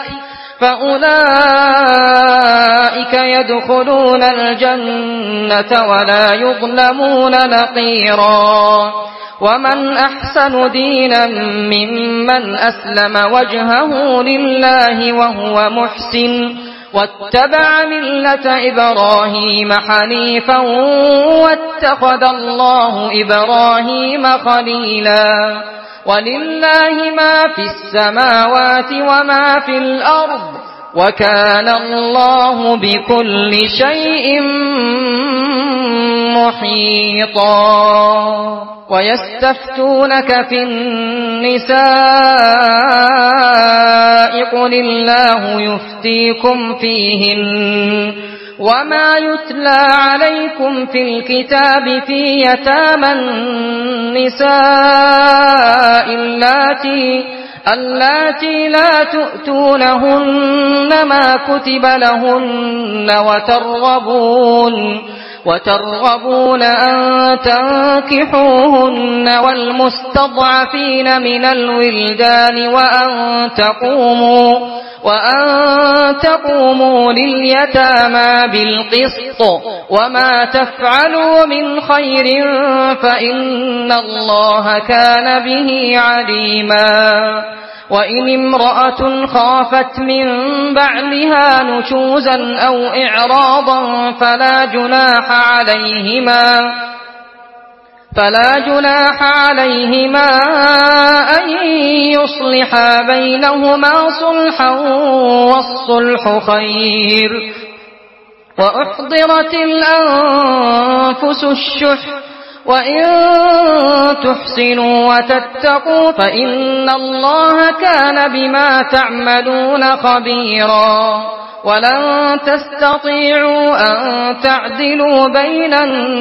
فأولئك يدخلون الجنة ولا يظلمون نقيرا ومن أحسن دينا ممن أسلم وجهه لله وهو محسن واتبع ملة إبراهيم حنيفا واتخذ الله إبراهيم خليلا ولله ما في السماوات وما في الأرض وكان الله بكل شيء محيطا ويستفتونك في النساء قل الله يفتيكم فيهن وما يتلى عليكم في الكتاب في يتامى النساء اللاتي اللاتي لا تؤتونهن ما كتب لهن وترغبون وترغبون أن تنكحوهن والمستضعفين من الولدان وأن تقوموا وأن تقوموا لليتامى بالقسط وما تفعلوا من خير فإن الله كان به عليما وإن امرأة خافت من بعلها نشوزا أو إعراضا فلا جناح عليهما فلا جناح عليهما أن يصلحا بينهما صلحا والصلح خير وأحضرت الأنفس الشح وإن تحسنوا وتتقوا فإن الله كان بما تعملون خبيرا ولن تستطيعوا أن تعدلوا بين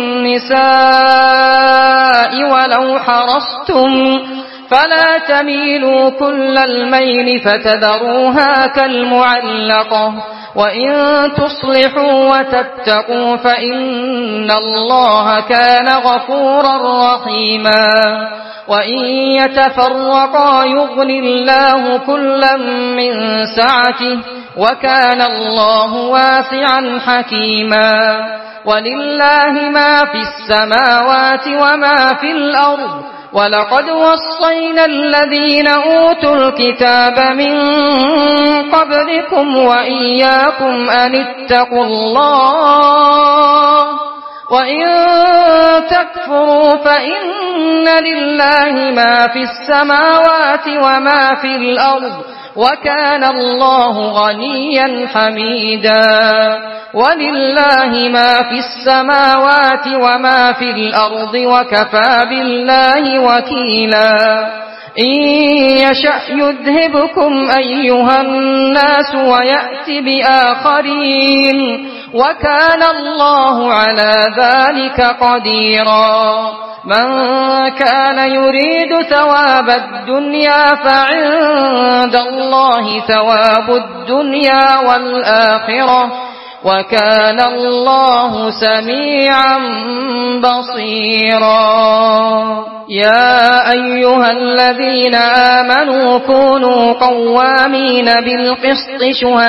النساء ولو حرصتم فلا تميلوا كل الميل فتذروها كالمعلقة وإن تصلحوا وتتقوا فإن الله كان غفورا رحيما وإن يتفرقا يغني الله كلا من سعته وكان الله واسعا حكيما ولله ما في السماوات وما في الأرض ولقد وصينا الذين أوتوا الكتاب من قبلكم وإياكم أن اتقوا الله وإن تكفروا فإن لله ما في السماوات وما في الأرض وكان الله غنيا حميدا ولله ما في السماوات وما في الأرض وكفى بالله وكيلا إن يشأ يذهبكم أيها الناس ويأتي بآخرين وكان الله على ذلك قديرا من كان يريد ثواب الدنيا فعند الله ثواب الدنيا والآخرة وكان الله سميعا بصيرا يا أيها الذين آمنوا كونوا قوامين بالقسط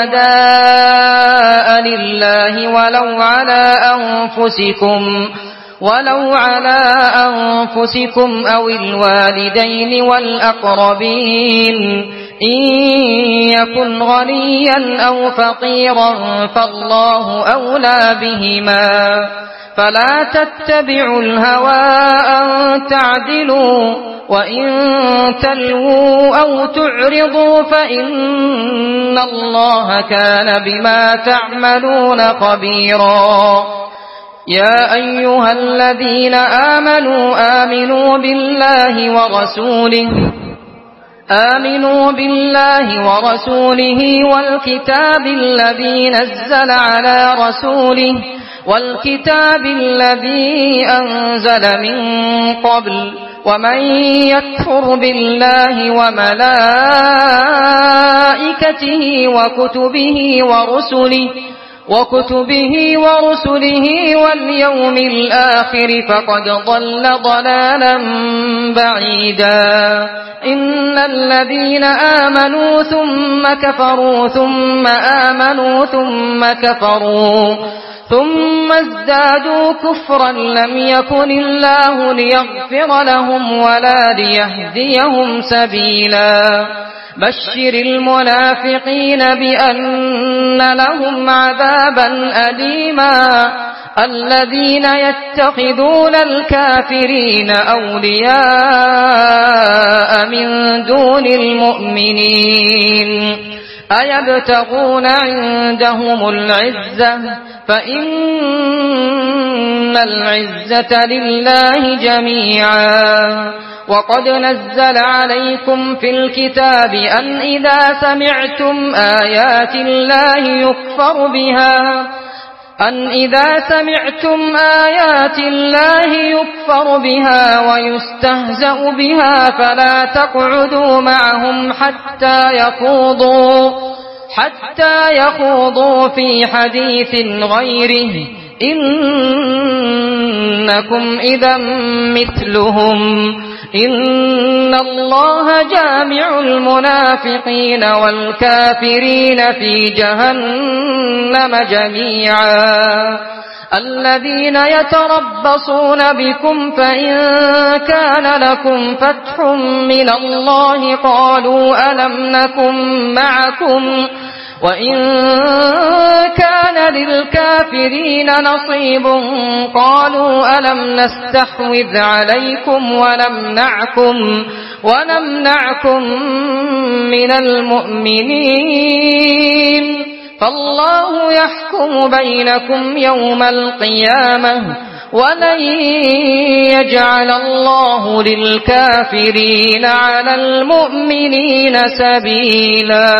شهداء لله ولو على أنفسكم ولو على أنفسكم أو الوالدين والأقربين إن يكن غنيا أو فقيرا فالله أولى بهما فلا تتبعوا الهوى أن تعدلوا وإن تلووا أو تعرضوا فإن الله كان بما تعملون خبيرا يا أيها الذين آمنوا آمنوا بالله ورسوله آمنوا بالله ورسوله والكتاب الذي نزل على رسوله والكتاب الذي أنزل من قبل ومن يكفر بالله وملائكته وكتبه ورسله وكتبه ورسله واليوم الآخر فقد ضل ضلالا بعيدا إن الذين آمنوا ثم كفروا ثم آمنوا ثم كفروا ثم ازدادوا كفرا لم يكن الله ليغفر لهم ولا ليهديهم سبيلا بشر المنافقين بأن لهم عذابا أليما الذين يتخذون الكافرين أولياء من دون المؤمنين أيبتغون عندهم العزة فإن العزة لله جميعا وقد نزل عليكم في الكتاب أن إذا سمعتم آيات الله يكفر بها أن إذا سمعتم آيات الله يكفر بها ويستهزأ بها فلا تقعدوا معهم حتى يخوضوا حتى يخوضوا في حديث غيره إنكم إذا مثلهم إن الله جامع المنافقين والكافرين في جهنم جميعا الذين يتربصون بكم فإن كان لكم فتح من الله قالوا ألم نكن معكم وإن كان للكافرين نصيب قالوا ألم نستحوذ عليكم ونمنعكم ونمنعكم من المؤمنين فالله يحكم بينكم يوم القيامة ولن يجعل الله للكافرين على المؤمنين سبيلا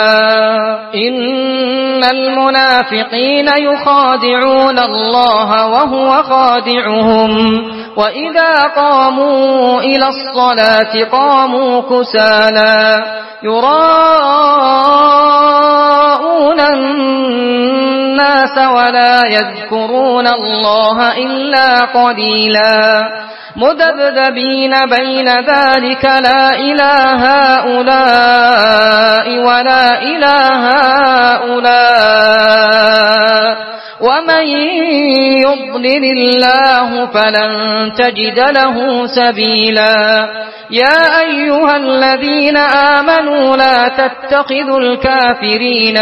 إن المنافقين يخادعون الله وهو خادعهم وإذا قاموا إلى الصلاة قاموا كسالى يراءون الناس ولا يذكرون الله إلا قليلا مذبذبين بين ذلك لا إله هؤلاء ولا إله هؤلاء ومن يضلل الله فلن تجد له سبيلا يا أيها الذين آمنوا لا تتخذوا الكافرين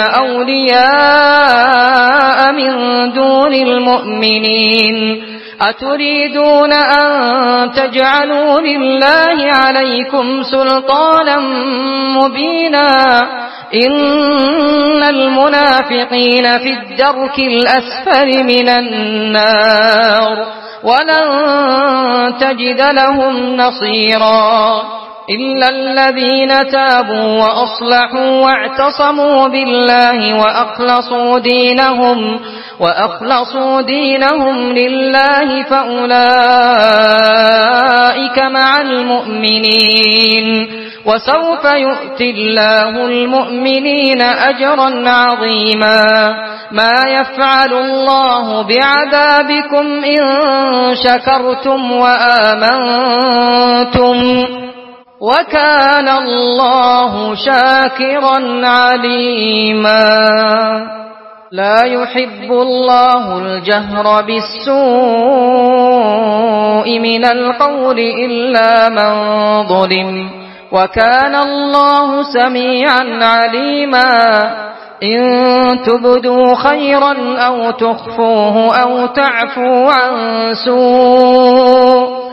أولياء من دون المؤمنين أتريدون أن تجعلوا لله عليكم سلطانا مبينا إن المنافقين في الدرك الأسفل من النار ولن تجد لهم نصيرا إلا الذين تابوا وأصلحوا واعتصموا بالله وأخلصوا دينهم وأخلصوا دينهم لله فأولئك مع المؤمنين وسوف يؤتي الله المؤمنين أجرا عظيما ما يفعل الله بعذابكم إن شكرتم وآمنتم وكان الله شاكرا عليما لا يحب الله الجهر بالسوء من القول إلا من ظلم وكان الله سميعا عليما إن تبدوا خيرا أو تخفوه أو تعفوا عن سوء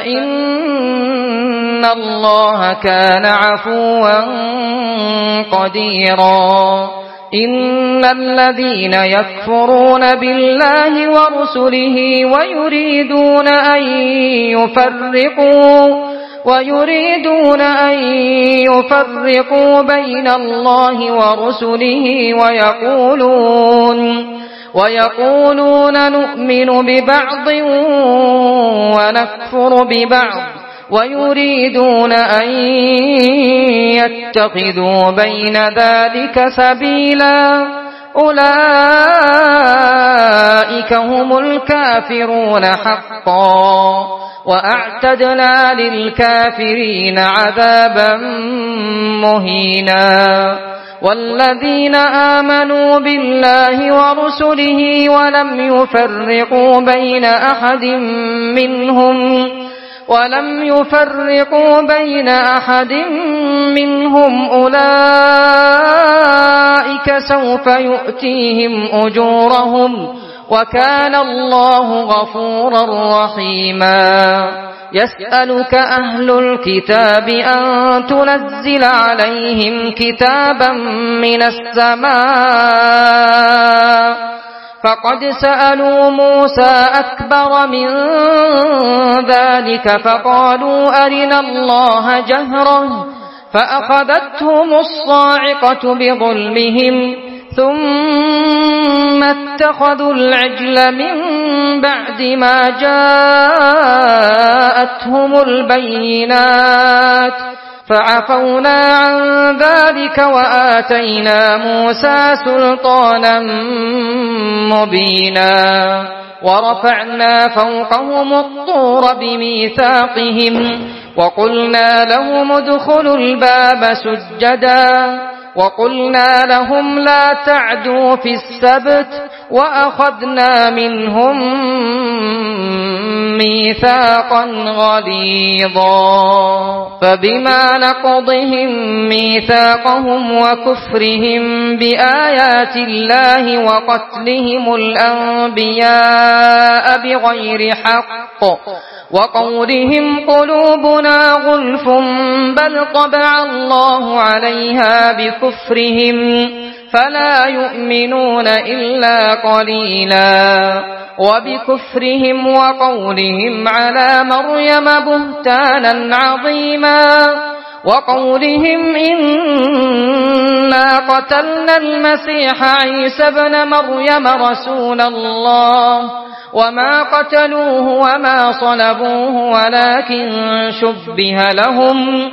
فإن الله كان عفوا قديرا إن الذين يكفرون بالله ورسله ويريدون أن يفرقوا ويريدون أن يفرقوا بين الله ورسله ويقولون ويقولون نؤمن ببعض ونكفر ببعض ويريدون أن يتخذوا بين ذلك سبيلا أولئك هم الكافرون حقا وأعتدنا للكافرين عذابا مهينا والذين آمنوا بالله ورسله ولم يفرقوا بين أحد منهم ولم يفرقوا بين أحد منهم أولئك سوف يؤتيهم أجورهم وكان الله غفورا رحيما يسألك أهل الكتاب أن تنزل عليهم كتابا من السماء فقد سألوا موسى أكبر من ذلك فقالوا أرنا الله جهرة فأخذتهم الصاعقة بظلمهم ثم اتخذوا العجل من بعد ما جاءتهم البينات فعفونا عن ذلك وآتينا موسى سلطانا مبينا ورفعنا فوقهم الطور بميثاقهم وقلنا لهم ادخلوا الباب سجدا وقلنا لهم لا تعدوا في السبت وأخذنا منهم ميثاقا غليظا فبما نقضهم ميثاقهم وكفرهم بآيات الله وقتلهم الأنبياء بغير حق وقولهم قلوبنا غلف بل طبع الله عليها بكفرهم فلا يؤمنون إلا قليلا وبكفرهم وقولهم على مريم بهتانا عظيما وقولهم إنا قتلنا المسيح عيسى ابن مريم رسول الله وما قتلوه وما صلبوه ولكن شبه لهم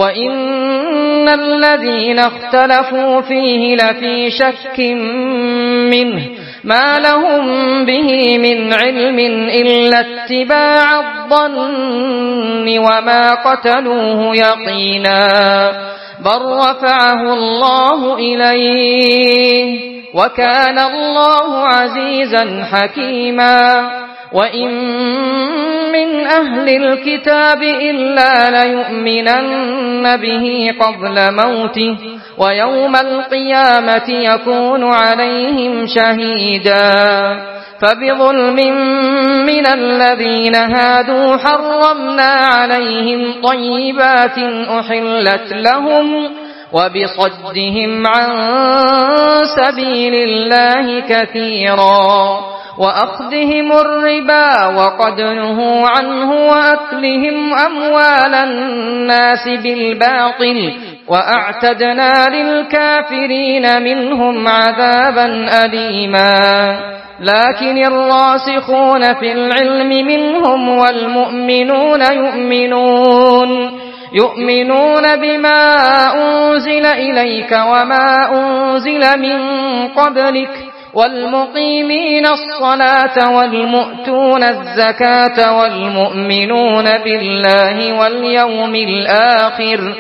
وإن الذين اختلفوا فيه لفي شك منه ما لهم به من علم إلا اتباع الظن وما قتلوه يقينا بل رفعه الله إليه وكان الله عزيزا حكيما وإن من أهل الكتاب إلا ليؤمنن به قبل موته ويوم القيامة يكون عليهم شهيدا فبظلم من الذين هادوا حرمنا عليهم طيبات أحلت لهم وبصدهم عن سبيل الله كثيرا وأخذهم الربا وقد نهوا عنه وأكلهم أموال الناس بالباطل وأعتدنا للكافرين منهم عذابا أليما لكن الراسخون في العلم منهم والمؤمنون يؤمنون يؤمنون بما أنزل إليك وما أنزل من قبلك والمقيمين الصلاة والمؤتون الزكاة والمؤمنون بالله واليوم الآخر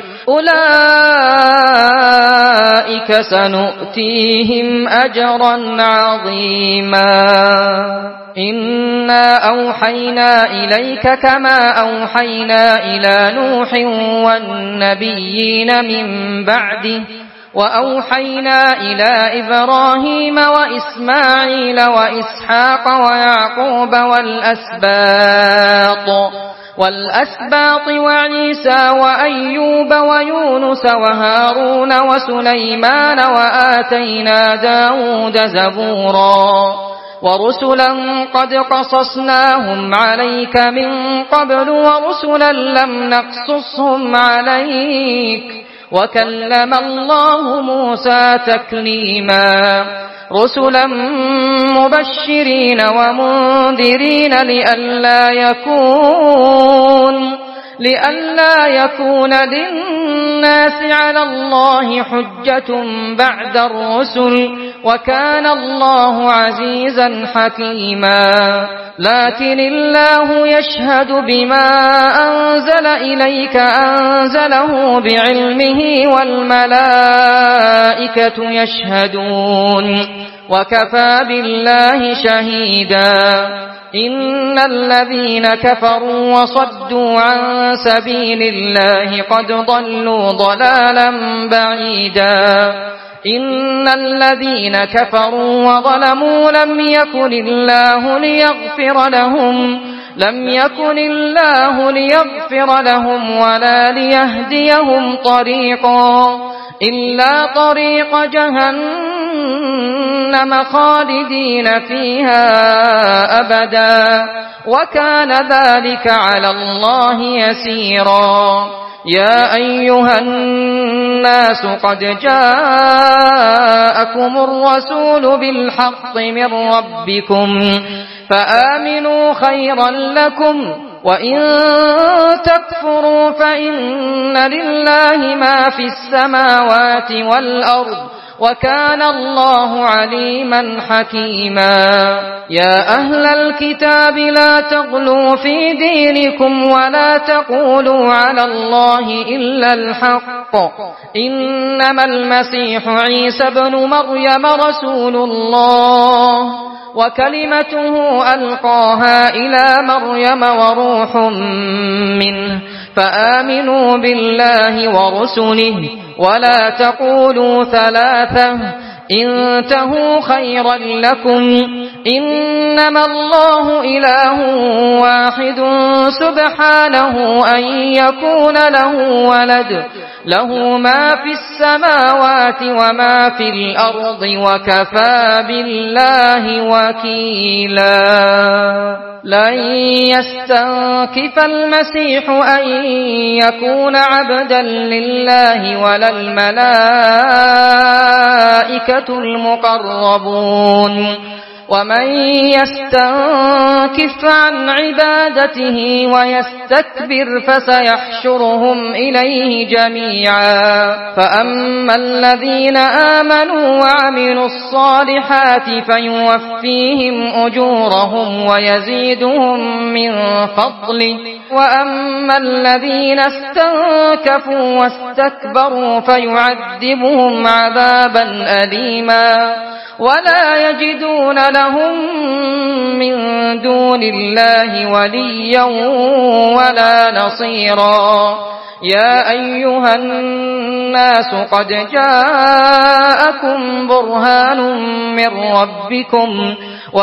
أولئك سنؤتيهم أجرا عظيما إنا أوحينا إليك كما أوحينا إلى نوح والنبيين من بعده وأوحينا إلى إبراهيم وإسماعيل وإسحاق ويعقوب والأسباط والأسباط وعيسى وأيوب ويونس وهارون وسليمان وآتينا داود زبورا ورسلا قد قصصناهم عليك من قبل ورسلا لم نقصصهم عليك وكلم الله موسى تكليما رسلا مبشرين ومنذرين لئلا يكون لئلا يكون للناس على الله حجة بعد الرسل وكان الله عزيزا حكيما لكن الله يشهد بما أنزل إليك أنزله بعلمه والملائكة يشهدون وكفى بالله شهيدا إن الذين كفروا وصدوا عن سبيل الله قد ضلوا ضلالا بعيدا إن الذين كفروا وظلموا لم يكن الله ليغفر لهم لم يكن الله ليغفر لهم ولا ليهديهم طريقا إلا طريق جهنم خالدين فيها أبدا وكان ذلك على الله يسيرا يا أيها الناس قد جاءكم الرسول بالحق من ربكم فآمنوا خيرا لكم وإن تكفروا فإن لله ما في السماوات والأرض وكان الله عليما حكيما يا أهل الكتاب لا تغلوا في دينكم ولا تقولوا على الله إلا الحق إنما المسيح عيسى ابن مريم رسول الله وكلمته ألقاها إلى مريم وروح منه فآمنوا بالله ورسله ولا تقولوا ثلاثة انتهوا خيرا لكم إنما الله إله واحد سبحانه أن يكون له ولد له ما في السماوات وما في الأرض وكفى بالله وكيلا لن يستنكف المسيح أن يكون عبدا لله ولا الملائكة المقربون ومن يستنكف عن عبادته ويستكبر فسيحشرهم إليه جميعا فأما الذين آمنوا وعملوا الصالحات فيوفيهم أجورهم ويزيدهم من فضله وأما الذين استنكفوا واستكبروا فيعذبهم عذابا أليما ولا يجدون لهم من دون الله وليا ولا نصيرا يا أيها الناس قد جاءكم برهان من ربكم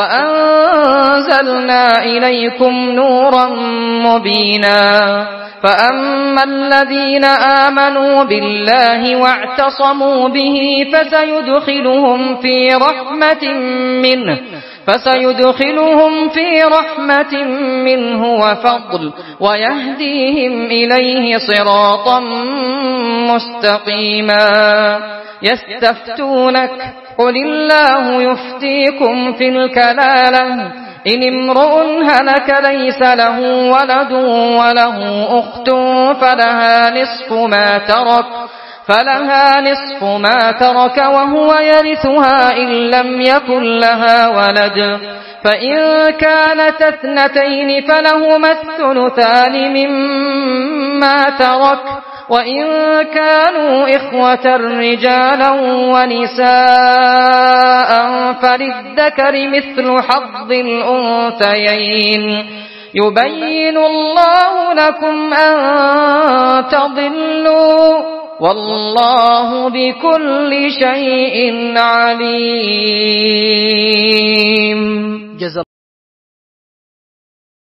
وأنزلنا إليكم نورا مبينا فأما الذين آمنوا بالله واعتصموا به فسيدخلهم في رحمة منه فسيدخلهم في رحمة منه وفضل ويهديهم إليه صراطا مستقيما يستفتونك قل الله يفتيكم في الكلالة إن امرؤ هلك ليس له ولد وله أخت فلها نصف ما ترك فلها نصف ما ترك وهو يرثها إن لم يكن لها ولد فإن كانت اثنتين فلهما الثلثان مما ترك وإن كانوا إخوة رجالا ونساء فللذكر مثل حظ الأنثيين يبين الله لكم أن تضلوا والله بكل شيء عليم.